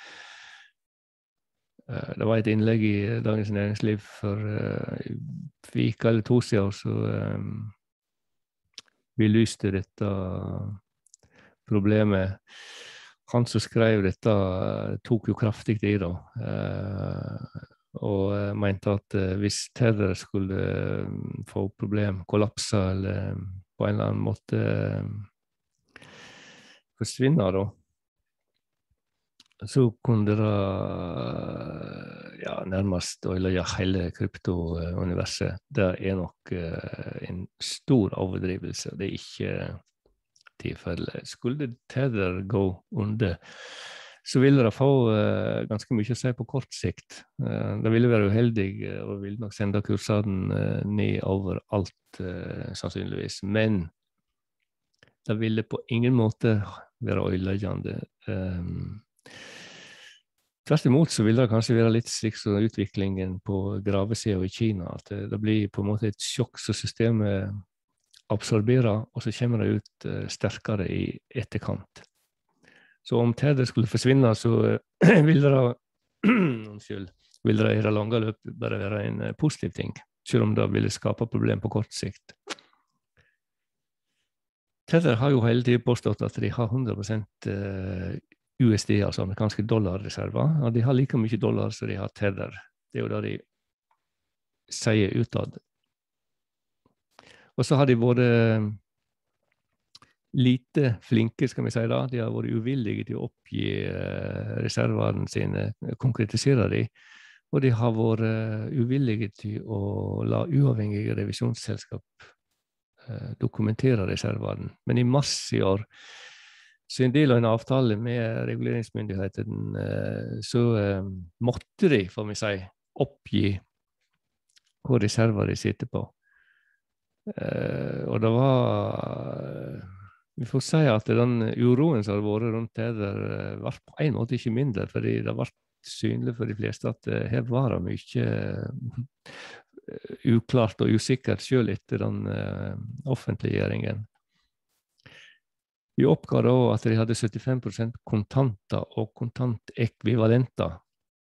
Uh, det var et innlegg i Dagens Næringsliv for uh, vika eller to siden, så um, belyste dette problemet. Han som skrev dette tok jo kraftig i da, uh, og mente at uh, hvis Tether skulle uh, få problem, kollapse eller um, på en eller annen måte uh, forsvinne da, så kunne det ja, nærmest ødelegge hele kryptouniverset. Det er nok uh, en stor overdrivelse, det er ikke tilfelle. Skulle Tether gå under, så ville det få uh, ganske mye å si på kort sikt. Uh, det ville være uheldig uh, og ville nok sende kursene uh, ned over alt uh, sannsynligvis. Men det ville på ingen måte være ødeleggende. Um, Tvert imot så vil det kanskje være litt slik som utviklingen på gravesiden i Kina, at det, det blir på en måte et sjokk som systemet absorberer, og så kommer det ut uh, sterkere i etterkant. Så om Tether skulle forsvinne, så uh, vil det unnskyld, vil det i det lange løpet bare være en uh, positiv ting, selv om det ville skape problem på kort sikt. Tether har jo hele tiden påstått at de har hundre prosent uh, U S D, altså amerikanske dollarreserver, og de har like mye dollar som de har Tether. Det er jo det de sier utad. Og så har de vært lite flinke, skal vi si da. De har vært uvillige til å oppgi uh, reservene sine, konkretisere de, og de har vært uvillige til å la uavhengige revisjonsselskap uh, dokumentere reservene. Men i mars i år, så en del av en avtale med reguleringsmyndigheten, så måtte de, får vi si, oppgi hva reserver de sitter på. Og det var, vi får si at den uroen som har vært rundt det der, var på en måte ikke mindre, fordi det var synlig for de fleste at her var det mye uklart og usikkert selv etter den offentliggjøringen. Vi oppga da at de hadde syttifem prosent kontanter og kontantekvivalenter.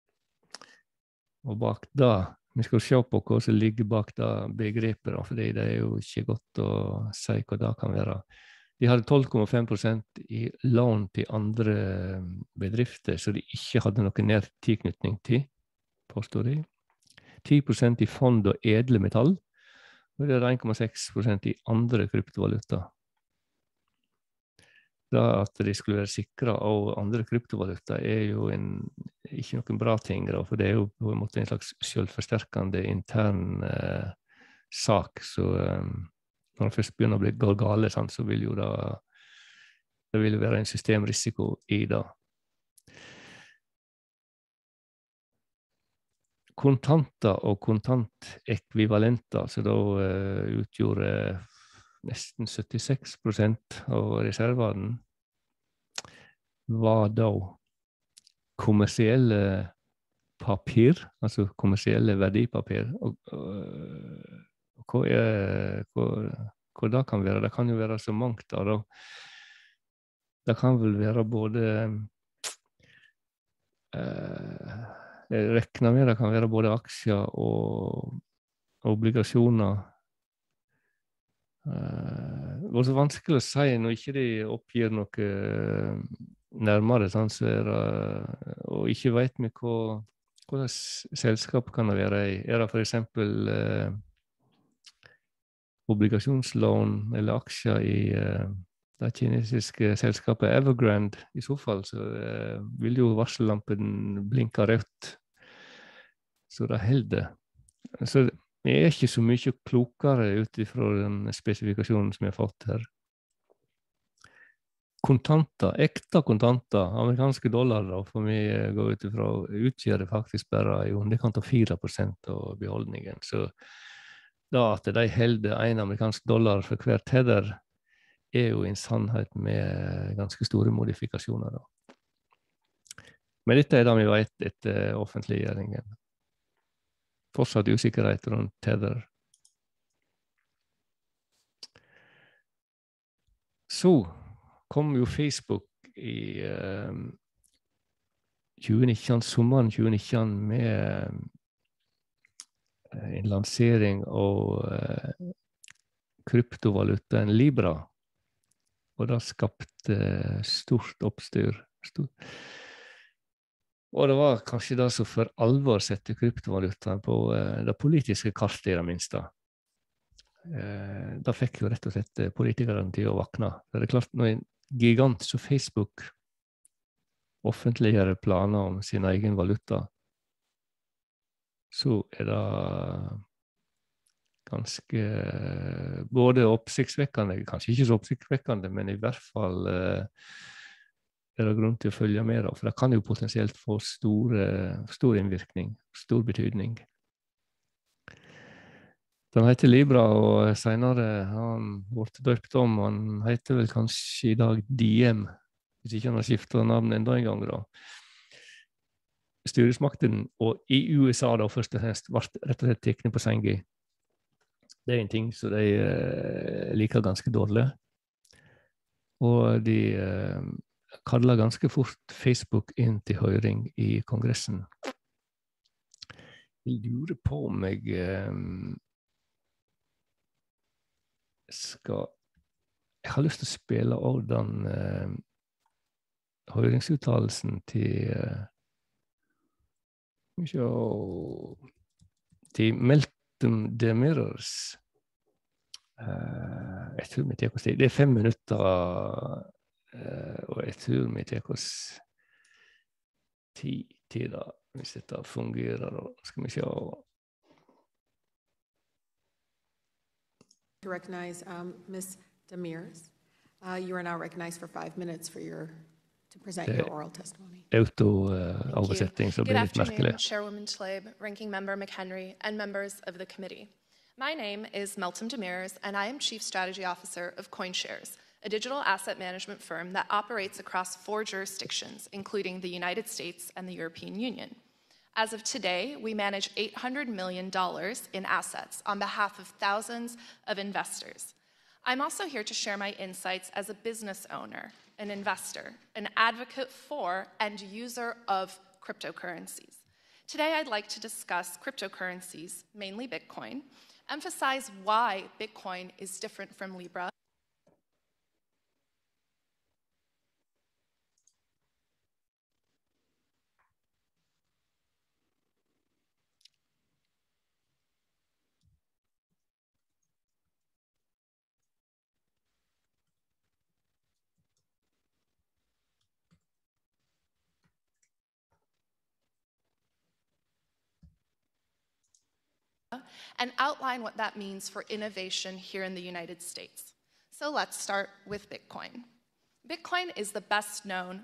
Og bak da, vi skal se på hva som ligger bak da begrepet, for det er jo ikke godt å si hva det kan være. De hadde tolv komma fem prosent i lån til andre bedrifter, så de ikke hadde noen nær tilknytning til, påstår de. ti prosent i fond og edle metall, og det er en komma seks prosent i andre kryptovaluta. Da at de skulle være sikre av andre kryptovaluta er jo en, ikke noen bra ting, da, for det er jo på en måte en slags selvforsterkende intern eh, sak, så eh, når det først begynner å bli gale, sant, så vil jo da, det vil være en systemrisiko i det. Kontanter og kontantekvivalenter, så da eh, utgjorde nesten syttiseks prosent av reservene, var da kommersielle papir, altså kommersielle verdipapir. Og, og, og hva, er, hva, hva det kan være? Det kan jo være så mangt da. da. Det kan vel være både eh, jeg regner med det kan være både aksjer og obligasjoner. Uh, det var så vanskelig å si når ikke de oppgir noe uh, nærmere, sånn, så er det, og ikke vet vi hva, hva selskap kan det være i. Er det for eksempel uh, obligasjonslån eller aksjer i uh, det kinesiske selskapet Evergrande? I så fall så uh, vil jo varsellampen blinke rødt, så det holder. Så vi er ikke så mye klokere utifra den spesifikasjonen som vi har fått her. kontanter, ekte kontanter, amerikanske dollar, da, for vi går ut ifra, utgjør det faktisk bare i underkant av fire prosent av beholdningen. Så da at de holder en amerikansk dollar for hver tether, er jo en sannhet med ganske store modifikasjoner da. Men dette er det vi vet etter offentliggjøringen. Fortsatt usikkerhet rundt tether. Så kom jo Facebook i eh, tjue nitten, sommeren tjue nitten med eh, en lansering av eh, kryptovalutaen Libra. Og det skapte stort oppstyr. Stort. Og det var kanskje det som for alvor sette kryptovalutaen på eh, det politiske kartet i det minste. Eh, da fikk jo rett og slett politikerne til å vakne. Det er klart, når en gigant som Facebook offentliggjør planer om sin egen valuta, så er det ganske både oppsiktsvekkende, kanskje ikke så oppsiktsvekkende, men i hvert fall eh, er det grunn til å følge med, da, for det kan jo potensielt få store, stor innvirkning, stor betydning. Den heter Libra, og senere har han vært døpt om, han heter vel kanskje i dag D M, hvis ikke han har skiftet navn enda en gang da. Styresmakten, og i U S A da først og fremst, ble rett og slett teknet på sengen. Det er en ting som de eh, liker ganske dårlig. Og de eh, kallet ganske fort Facebook inn til høring i Kongressen. Jeg lurer på om jeg eh, skal... Jeg har lyst til å spille av den eh, høringsuttalelsen til eh, til Meltem Demirors. Uh, jeg tror vi tar oss tid. Det er fem minutter, uh, og jeg tror vi tar oss tid til det, hvis dette fungerer. Da skal vi se. To recognize um, Miz Demirs. Uh, you are now recognized for five minutes for your to present your oral testimony. Auto-oversetting, så blir det litt merkelig. Good afternoon, Chairwoman Tlaib, Ranking Member McHenry, and members of the committee. My name is Meltem Demirs, and I am Chief Strategy Officer of CoinShares, a digital asset management firm that operates across four jurisdictions, including the United States and the European Union. As of today, we manage eight hundred million dollars in assets on behalf of thousands of investors. I'm also here to share my insights as a business owner, an investor, an advocate for and user of cryptocurrencies. Today, I'd like to discuss cryptocurrencies, mainly Bitcoin, emphasize why Bitcoin is different from Libra, and outline what that means for innovation here in the United States. So let's start with Bitcoin. Bitcoin is the best known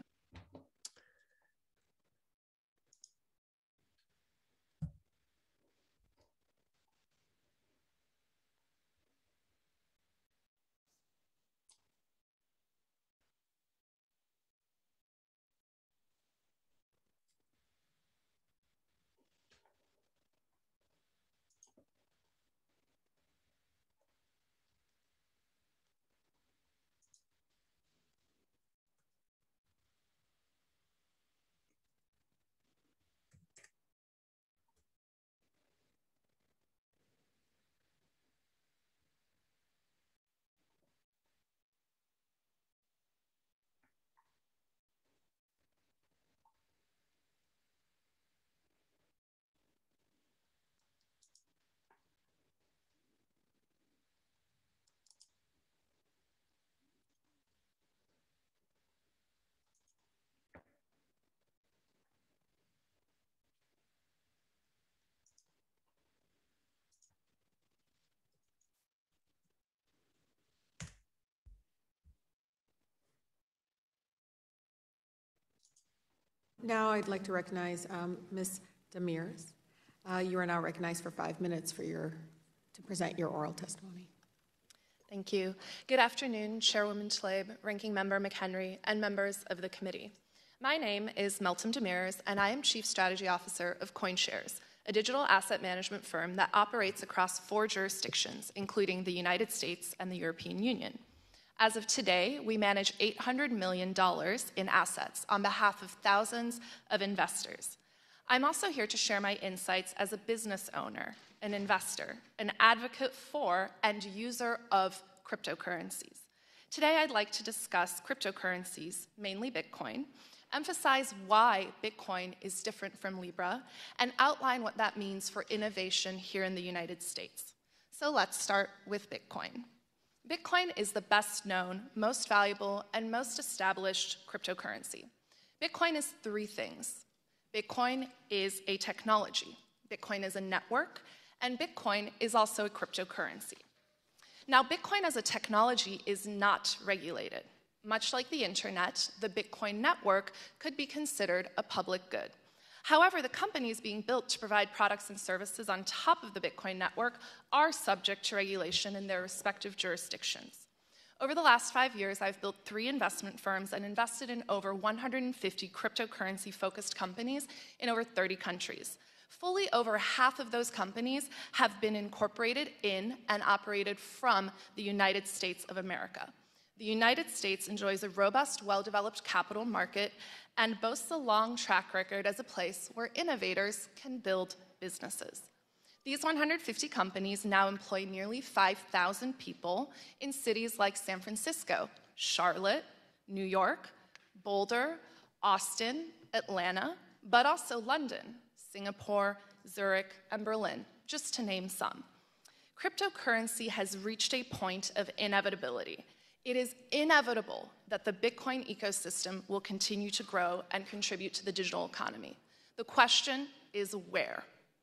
Now I'd like to recognize um, Miz Damirs. Uh, you are now recognized for five minutes for your, to present your oral testimony. Thank you. Good afternoon, Chairwoman Tlaib, Ranking Member McHenry, and members of the committee. My name is Meltem Damirs, and I am Chief Strategy Officer of CoinShares, a digital asset management firm that operates across four jurisdictions, including the United States and the European Union. As of today, we manage eight hundred million dollars in assets on behalf of thousands of investors. I'm also here to share my insights as a business owner, an investor, an advocate for and user of cryptocurrencies. Today, I'd like to discuss cryptocurrencies, mainly Bitcoin, emphasize why Bitcoin is different from Libra, and outline what that means for innovation here in the United States. So let's start with Bitcoin. Bitcoin is the best known, most valuable, and most established cryptocurrency. Bitcoin is three things. Bitcoin is a technology, Bitcoin is a network, and Bitcoin is also a cryptocurrency. Now, Bitcoin as a technology is not regulated. Much like the internet, the Bitcoin network could be considered a public good. However, the companies being built to provide products and services on top of the Bitcoin network are subject to regulation in their respective jurisdictions. Over the last five years, I've built three investment firms and invested in over one hundred fifty cryptocurrency-focused companies in over thirty countries. Fully over half of those companies have been incorporated in and operated from the United States of America. The United States enjoys a robust, well-developed capital market and boasts a long track record as a place where innovators can build businesses. These one hundred fifty companies now employ nearly five thousand people in cities like San Francisco, Charlotte, New York, Boulder, Austin, Atlanta, but also London, Singapore, Zurich, and Berlin, just to name some. Cryptocurrency has reached a point of inevitability. It is inevitable that the Bitcoin ecosystem will continue to grow and contribute to the digital economy. The question is where?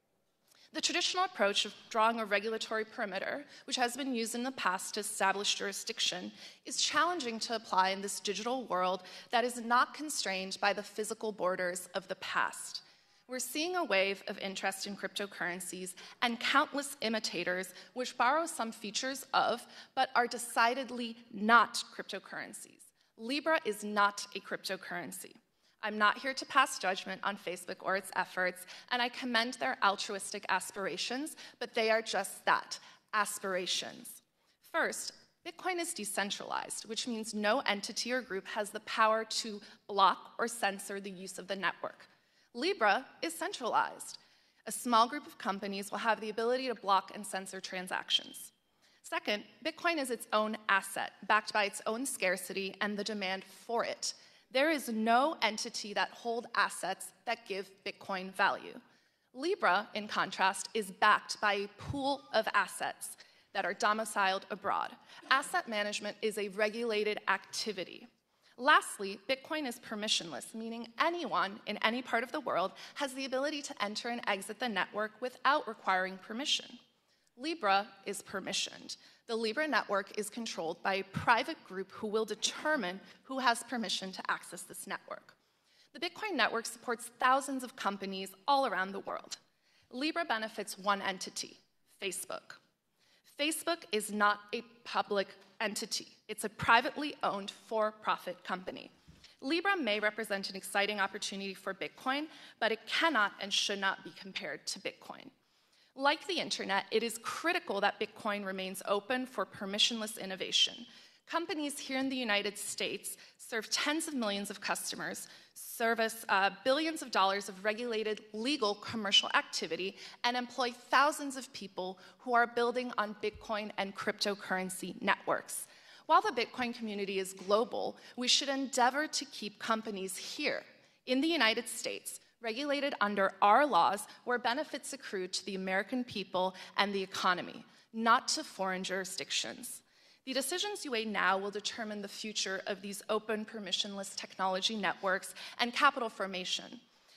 The traditional approach of drawing a regulatory perimeter, which has been used in the past to establish jurisdiction, is challenging to apply in this digital world that is not constrained by the physical borders of the past. We're seeing a wave of interest in cryptocurrencies and countless imitators which borrow some features of, but are decidedly not cryptocurrencies. Libra is not a cryptocurrency. I'm not here to pass judgment on Facebook or its efforts, and I commend their altruistic aspirations, but they are just that, aspirations. First, Bitcoin is decentralized, which means no entity or group has the power to block or censor the use of the network. Libra is centralized. A small group of companies will have the ability to block and censor transactions. Second, Bitcoin is its own asset, backed by its own scarcity and the demand for it. There is no entity that holds assets that give Bitcoin value. Libra, in contrast, is backed by a pool of assets that are domiciled abroad. Asset management is a regulated activity. Lastly, Bitcoin is permissionless, meaning anyone in any part of the world has the ability to enter and exit the network without requiring permission. Libra is permissioned. The Libra network is controlled by a private group who will determine who has permission to access this network. The Bitcoin network supports thousands of companies all around the world. Libra benefits one entity, Facebook. Facebook is not a public entity. It's a privately owned for-profit company. Libra may represent an exciting opportunity for Bitcoin, but it cannot and should not be compared to Bitcoin. Like the internet, it is critical that Bitcoin remains open for permissionless innovation. Companies here in the United States serve tens of millions of customers, service uh, billions of dollars of regulated legal commercial activity, and employ thousands of people who are building on Bitcoin and cryptocurrency networks. While the Bitcoin community is global, we should endeavor to keep companies here in the United States regulated under our laws where benefits accrue to the American people and the economy, not to foreign jurisdictions. The decisions you weigh now will determine the future of these open, permissionless technology networks and capital formation.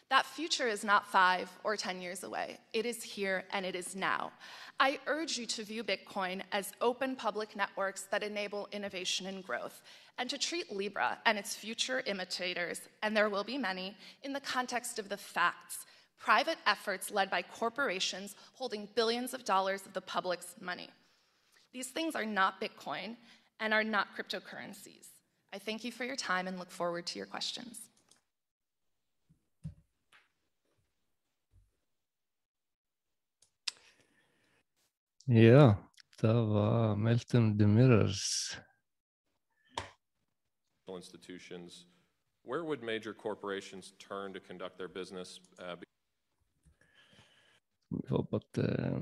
That future is not five or ten years away. It is here and it is now. I urge you to view Bitcoin as open public networks that enable innovation and growth, and to treat Libra and its future imitators, and there will be many, in the context of the facts, private efforts led by corporations holding billions of dollars of the public's money. These things are not Bitcoin and are not cryptocurrencies. I thank you for your time and look forward to your questions. Ja, det var Meltem Demirors. Institutions, where would major corporations turn to conduct their business? Uh, Vi håper at uh,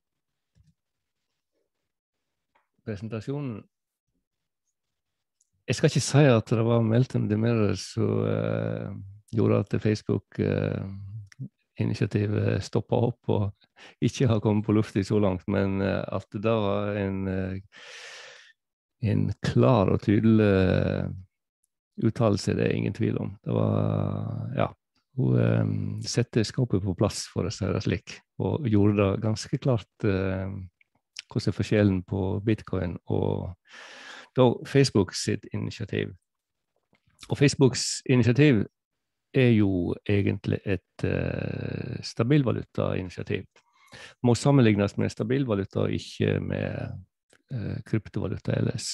presentasjonen Jeg skal ikke si at det var Meltem Demirors som uh, gjorde at Facebook-initiativet uh, stoppet opp og ikke har kommet på luft i så langt, men uh, at det da var en, uh, en klar og tydelig uh, uttalelse, det er ingen tvil om. Det var, ja, hun um, sette skapet på plass for å si det slik, og gjorde det ganske klart uh, hvordan er forskjellen på Bitcoin og da Facebook sitt initiativ. Og Facebooks initiativ er jo egentlig et uh, stabilvaluta-initiativ. Må sammenlignes med stabilvaluta, ikke med uh, kryptovaluta ellers.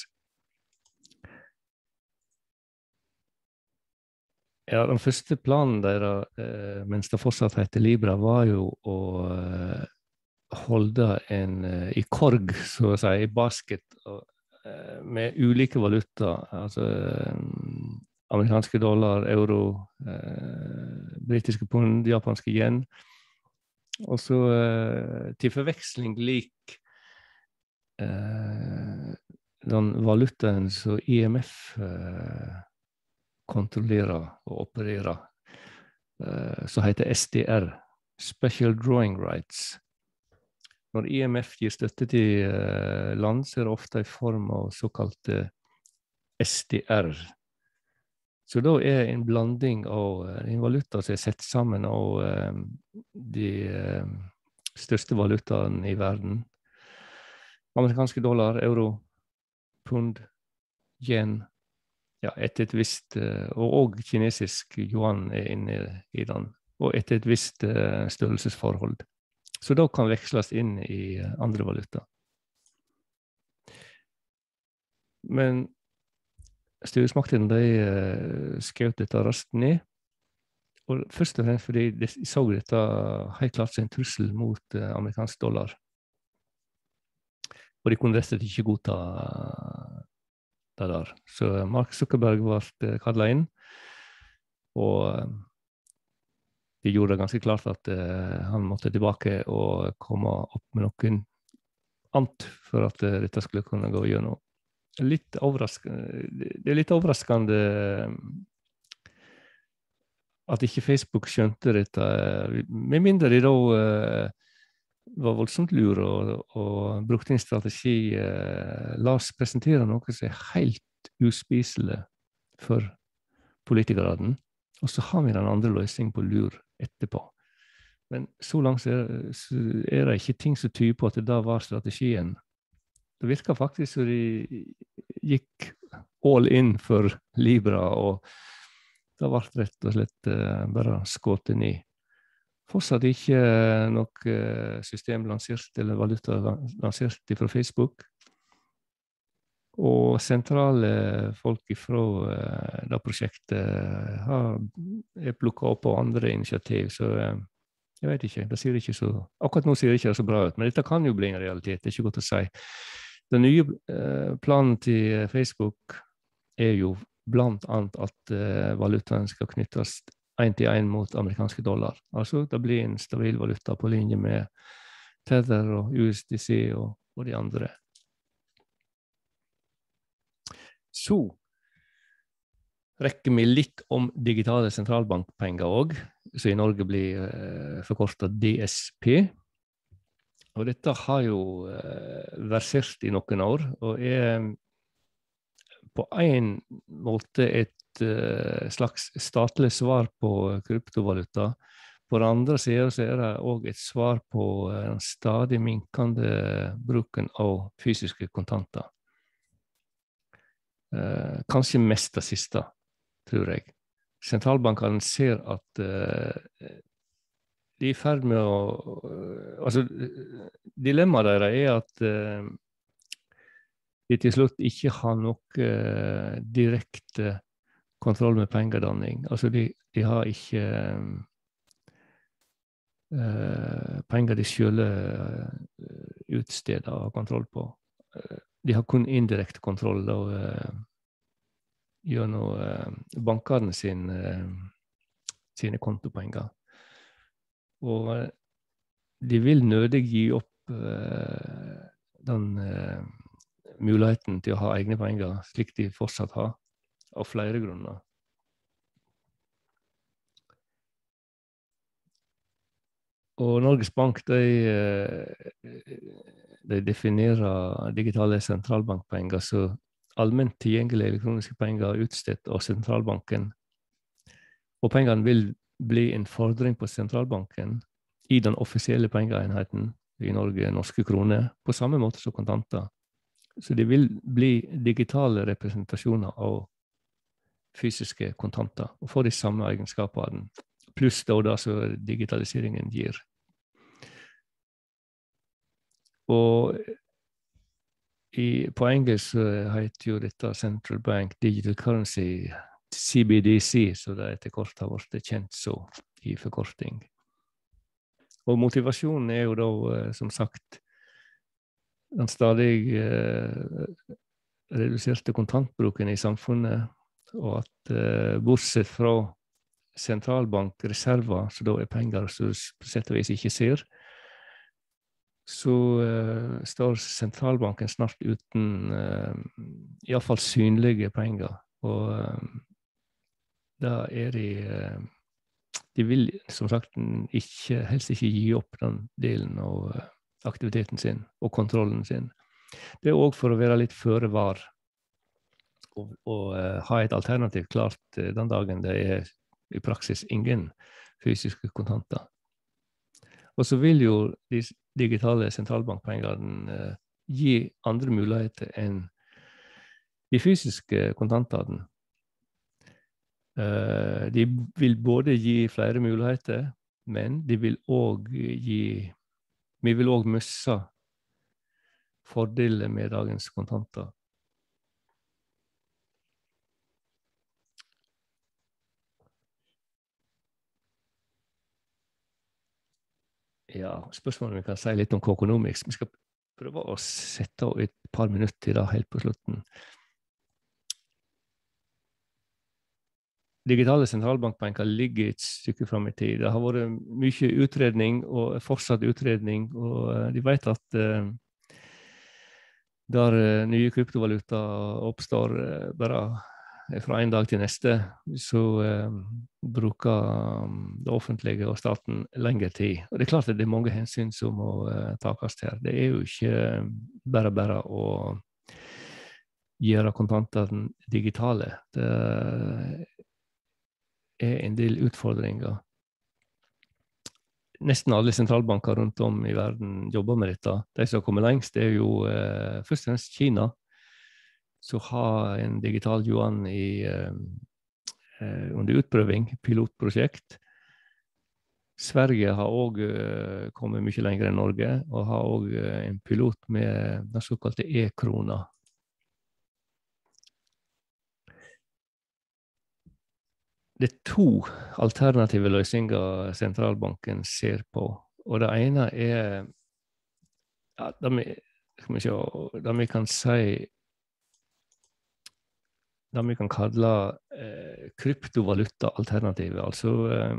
Ja, den første planen der, uh, mens det fortsatt heter Libra, var jo å uh, holde en uh, i korg, så å si, i basket, uh, med ulike valuta, altså uh, amerikanske dollar, euro, uh, britiske pund, japanske yen, og så uh, til forveksling lik uh, den valutaen som I M F uh, kontrollerer og opererer, uh, så heter S D R, Special Drawing Rights. Når I M F gir støtte til uh, land, så er det ofte i form av såkalte S D R. Så da er en blanding av uh, en valuta som er sett sammen av uh, de uh, største valutaene i verden. Amerikanske dollar, euro, pund, yen, ja, etter et visst, uh, og, og kinesisk yuan er inne i den, og etter et visst uh, størrelsesforhold. Så da kan veksles inn i andre valuta. Men styresmaktene, de uh, skjøt dette raskt ned, og først og fremst fordi de så dette helt klart som en trussel mot uh, amerikansk dollar. Og de kunne rett og slett ikke godta det der. Så Mark Zuckerberg ble kallet inn, og uh, de gjorde det ganske klart at uh, han måtte tilbake og komme opp med noen annet for at uh, dette skulle kunne gå gjennom. Litt overraskende, det er litt overraskende at ikke Facebook skjønte dette, med mindre de da uh, var voldsomt lur og, og brukte en strategi. Uh, la oss presentere noe som er helt uspiselig for politikerne, og så har vi den andre løsningen på lur etterpå. Men så langt er, så er det ikke ting som tyder på at det da var strategien. Det virker faktisk som de gikk all in for Libra, og det ble rett og slett uh, bare skått ned. Fortsatt ikke noe system lansert, eller valuta lansert fra Facebook. Og sentrale folk fra uh, det prosjektet har, er plukket opp på andre initiativ, så uh, jeg vet ikke, det ser ikke så, akkurat nå ser det ikke så bra ut, men dette kan jo bli en realitet, det er ikke godt å si. Den nye uh, planen til Facebook er jo blant annet at uh, valutaen skal knyttes en til en mot amerikanske dollar. Altså det blir en stabil valuta på linje med Tether og U S D C og, og de andre. Så rekker vi litt om digitale sentralbankpenger også, så i Norge blir uh, forkortet D S P. Og dette har jo uh, versert i noen år, og er på en måte et et uh, slags statlig svar på kryptovaluta. På den andre siden så er det også et svar på den stadig minkende bruken av fysiske kontanter. Uh, kanskje mest det siste, tror jeg. Sentralbankene ser at uh, de er i ferd med å... Uh, altså, dilemmaet deres er at uh, de til slutt ikke har nok uh, direkte kontroll med pengedanning. Altså, de, de har ikke uh, penger de selv uh, utsteder og har kontroll på. Uh, de har kun indirekte kontroll da, uh, gjennom uh, bankene sin, uh, sine kontopenger. Og uh, de vil nødig gi opp uh, den... Uh, muligheten til å ha egne penger, slik de fortsatt har, av flere grunner. Og Norges Bank, de, de definerer digitale sentralbankpenger som allment tilgjengelige elektroniske penger utstedt av sentralbanken. Og pengene vil bli en fordring på sentralbanken i den offisielle pengeenheten i Norge, norske kroner, på samme måte som kontanter. Så det vil bli digitale representasjoner av fysiske kontanter, og få de samme egenskapene, pluss da det som digitaliseringen gir. Og i, på engelsk heter jo dette Central Bank Digital Currency, C B D C, så det etter kort har vært kjent så i forkorting. Og motivasjonen er jo da, som sagt, den stadig eh, reduserte kontantbruken i samfunnet, og at eh, bortsett fra sentralbankreserver, så da er penger som på sett og vis ikke ser, så eh, står sentralbanken snart uten eh, i hvert fall synlige penger. Og eh, da er de eh, de vil, som sagt, ikke, helst ikke gi opp den delen av eh, aktiviteten sin og kontrollen sin. Det er også for å være litt føre var og, og uh, ha et alternativ klart uh, den dagen det er i praksis ingen fysiske kontanter. Og så vil jo de digitale sentralbankpengene uh, gi andre muligheter enn de fysiske kontantene. Uh, de vil både gi flere muligheter, men de vil også gi Vi vil også miste fordeler med dagens kontanter. Ja, spørsmålet vi kan si litt om Coconomics. Vi skal prøve å sette av et par minutter i det helt på slutten. Digitale sentralbankbanker ligger et stykke frem i tid. Det har vært mye utredning og fortsatt utredning, og de vet at uh, der uh, nye kryptovaluta oppstår uh, bare fra en dag til neste, så uh, bruker um, det offentlige og staten lengre tid. Og det er klart at det er mange hensyn som må uh, takes her. Det er jo ikke bare bare å gjøre kontantene digitale. Det er en del utfordringer. Nesten alle sentralbanker rundt om i verden jobber med dette. De som har kommet lengst er jo eh, først og fremst Kina, som har en digital yuan i, eh, under utprøving, pilotprosjekt. Sverige har også eh, kommet mye lenger enn Norge, og har også eh, en pilot med den såkalte e-krona. Det er to alternative løsninger sentralbanken ser på, og det ene er ja, det vi, skal vi, se, det vi kan si det vi kan kalle eh, kryptovaluta-alternativet, altså eh,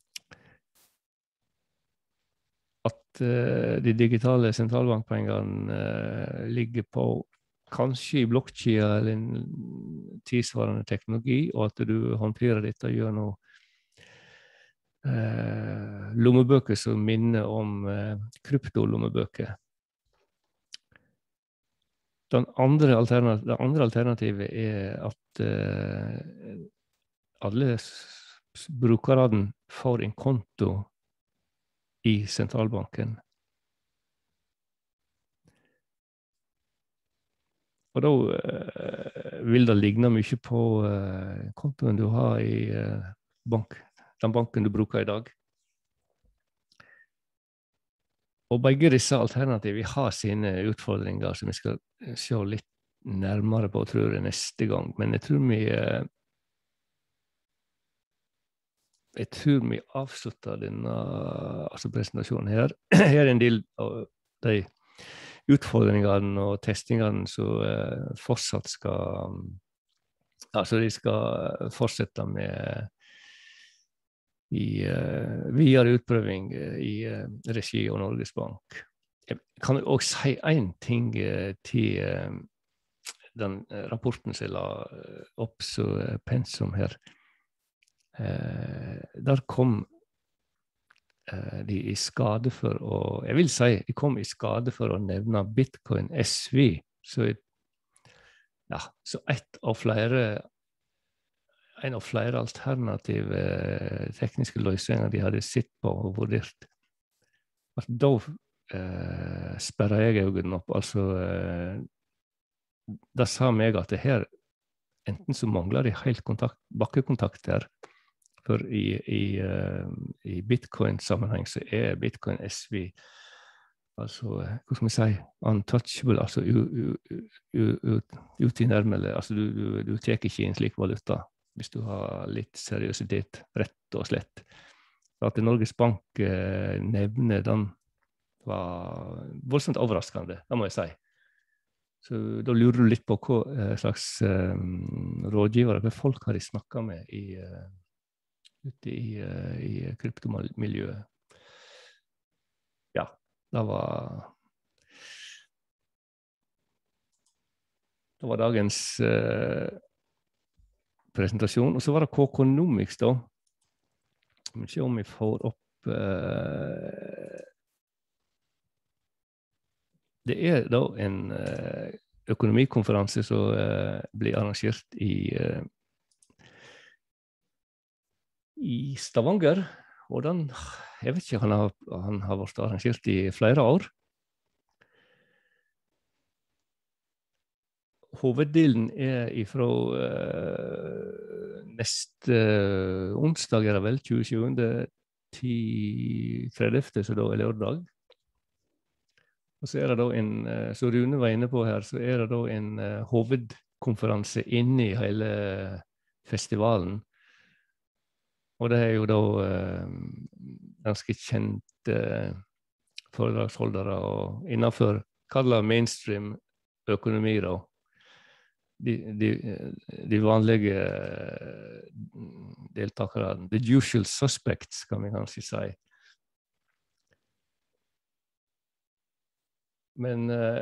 at eh, de digitale sentralbankpengene eh, ligger på kanskje i blokkjede eller en tilsvarende teknologi, og at du håndterer dette gjennom eh, lommebøker som minner om eh, kryptolommebøker. Den andre, alternativ, det andre alternativet er at eh, alle brukerne får en konto i sentralbanken. Og da uh, vil det ligne mye på uh, kontoen du har i uh, bank, den banken du bruker i dag. Og begge disse alternativene har sine utfordringer som vi skal se litt nærmere på, tror jeg, neste gang. Men jeg tror vi uh, jeg tror vi avslutter denne altså presentasjonen her. Her er en del av de utfordringene og testingene som uh, fortsatt skal, altså de skal fortsette med i uh, videre utprøving uh, i uh, regi av Norges Bank. Jeg kan også si en ting uh, til uh, den uh, rapporten som jeg la uh, opp så uh, pensum her. Uh, der kom uh, de i skade for å, jeg vil si, de kom i skade for å nevne Bitcoin S V, så, ja, så et av flere, en av flere alternative uh, tekniske løsninger de hadde sett på og vurdert. Altså, da uh, sperret jeg øynene opp, altså uh, da sa meg at det her, enten så mangler de helt kontakt, bakkekontakt her, for i, i, uh, i Bitcoin-sammenheng så er Bitcoin S V, altså, hva skal vi si, untouchable, altså utilnærmelig, altså du, du, du tar ikke en slik valuta hvis du har litt seriøsitet, rett og slett. Så at Norges Bank uh, nevner den var voldsomt overraskende, det må jeg si. Så da lurer du litt på hva uh, slags uh, rådgivere, hva folk har de snakket med i uh, ute i, uh, i kryptomiljøet. Ja, det var det var dagens uh, presentasjon, og så var det Coconomics da. Vi må se om vi får opp uh, det er da en uh, økonomikonferanse som uh, blir arrangert i uh, i Stavanger, og den, jeg vet ikke, han har, han har vært arrangert i flere år. Hoveddelen er ifra uh, neste uh, onsdag, er det vel, tjuesjuende til tredivte, så da er lørdag. Og så er det da en, uh, så Rune var inne på her, så er det da en uh, hovedkonferanse inne i hele festivalen. Og det er jo da eh, ganske kjente eh, foredragsholdere og innenfor kallet mainstream økonomi da. De, de, de vanlige eh, deltakerne, the usual suspects, kan vi kanskje si. Men eh,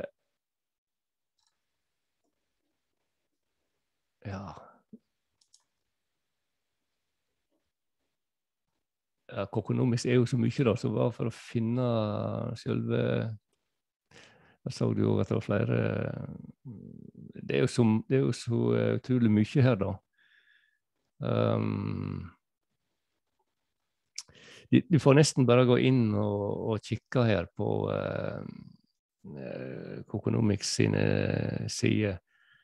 ja, Ja, Coconomics er jo så mye da, så bare for å finne selve, jeg så det jo at det var flere, det er jo så, det er jo så utrolig mye her da. Um, du, du får nesten bare gå inn og, og kikke her på uh, Coconomics sine sider.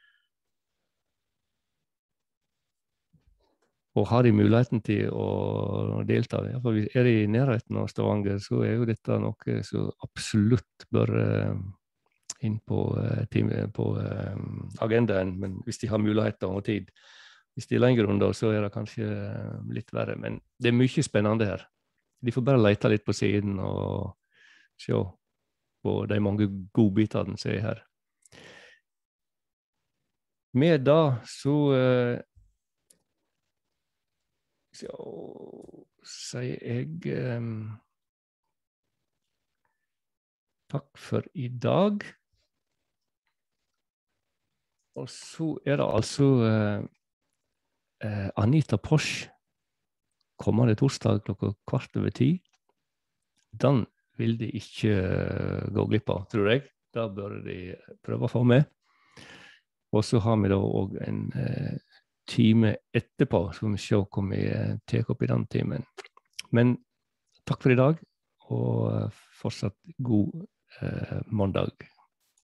Og har de muligheten til å delta. For er de i nærheten av Stavanger, så er jo dette noe som absolutt bør uh, inn på, uh, time, på uh, agendaen, men hvis de har muligheter og tid. Hvis de er lenger under, så er det kanskje uh, litt verre, men det er mye spennende her. De får bare lete litt på siden og se på de mange godbitene som er her. Med da så uh, Så sier jeg um, takk for i dag. Og så er det altså uh, uh, Anita Posch kommende torsdag klokka kvart over ti. Den vil de ikke uh, gå glipp av, tror jeg. Da bør de prøve å få med. Og så har vi da også en uh, time etterpå, så får vi se hva vi tar opp i den timen. Men takk for i dag, og fortsatt god eh, mandag.